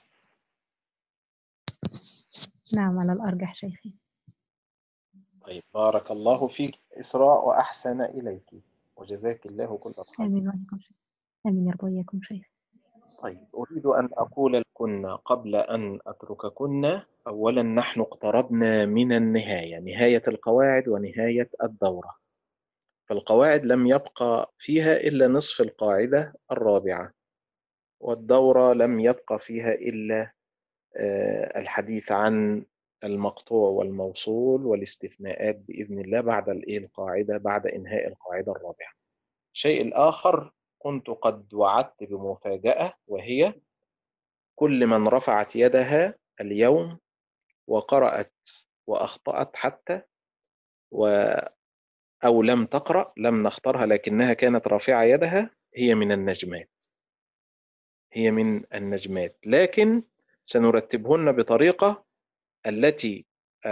نعم على الأرجح شيخي. طيب بارك الله فيك إسراء وأحسن إليك وجزاك الله كل خير. آمين وإياكم شيخ. آمين يا رب وإياكم شيخ. طيب أريد أن أقول لكن قبل أن أترككن، أولا نحن اقتربنا من النهاية، نهاية القواعد ونهاية الدورة. فالقواعد لم يبقى فيها إلا نصف القاعدة الرابعة، والدورة لم يبقى فيها إلا الحديث عن المقطوع والموصول والاستثناءات بإذن الله بعد القاعدة بعد إنهاء القاعدة الرابعة. الشيء الآخر، كنت قد وعدت بمفاجأة، وهي كل من رفعت يدها اليوم وقرأت وأخطأت حتى و أو لم تقرأ، لم نختارها لكنها كانت رافعة يدها، هي من النجمات. هي من النجمات، لكن سنرتبهن بطريقة التي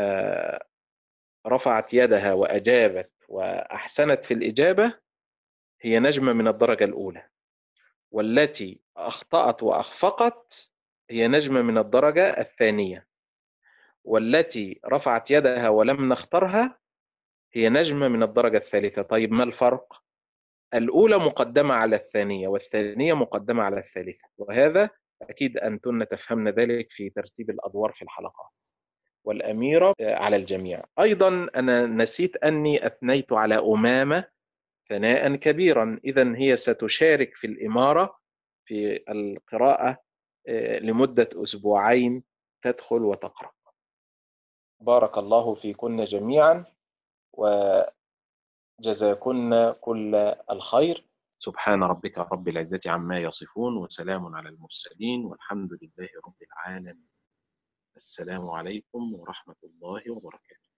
رفعت يدها وأجابت وأحسنت في الإجابة هي نجمة من الدرجة الأولى، والتي أخطأت وأخفقت هي نجمة من الدرجة الثانية، والتي رفعت يدها ولم نختارها هي نجمة من الدرجة الثالثة. طيب ما الفرق؟ الأولى مقدمة على الثانية، والثانية مقدمة على الثالثة، وهذا أكيد أنتن تفهمن ذلك في ترتيب الأدوار في الحلقات. والأميرة على الجميع. أيضا أنا نسيت أني أثنيت على أمامة ثناء كبيرا، إذن هي ستشارك في الإمارة في القراءة لمدة أسبوعين، تدخل وتقرأ. بارك الله فيكن جميعا وجزاكن كل الخير. سبحان ربك رب العزة عما يصفون، وسلام على المرسلين، والحمد لله رب العالمين. السلام عليكم ورحمة الله وبركاته.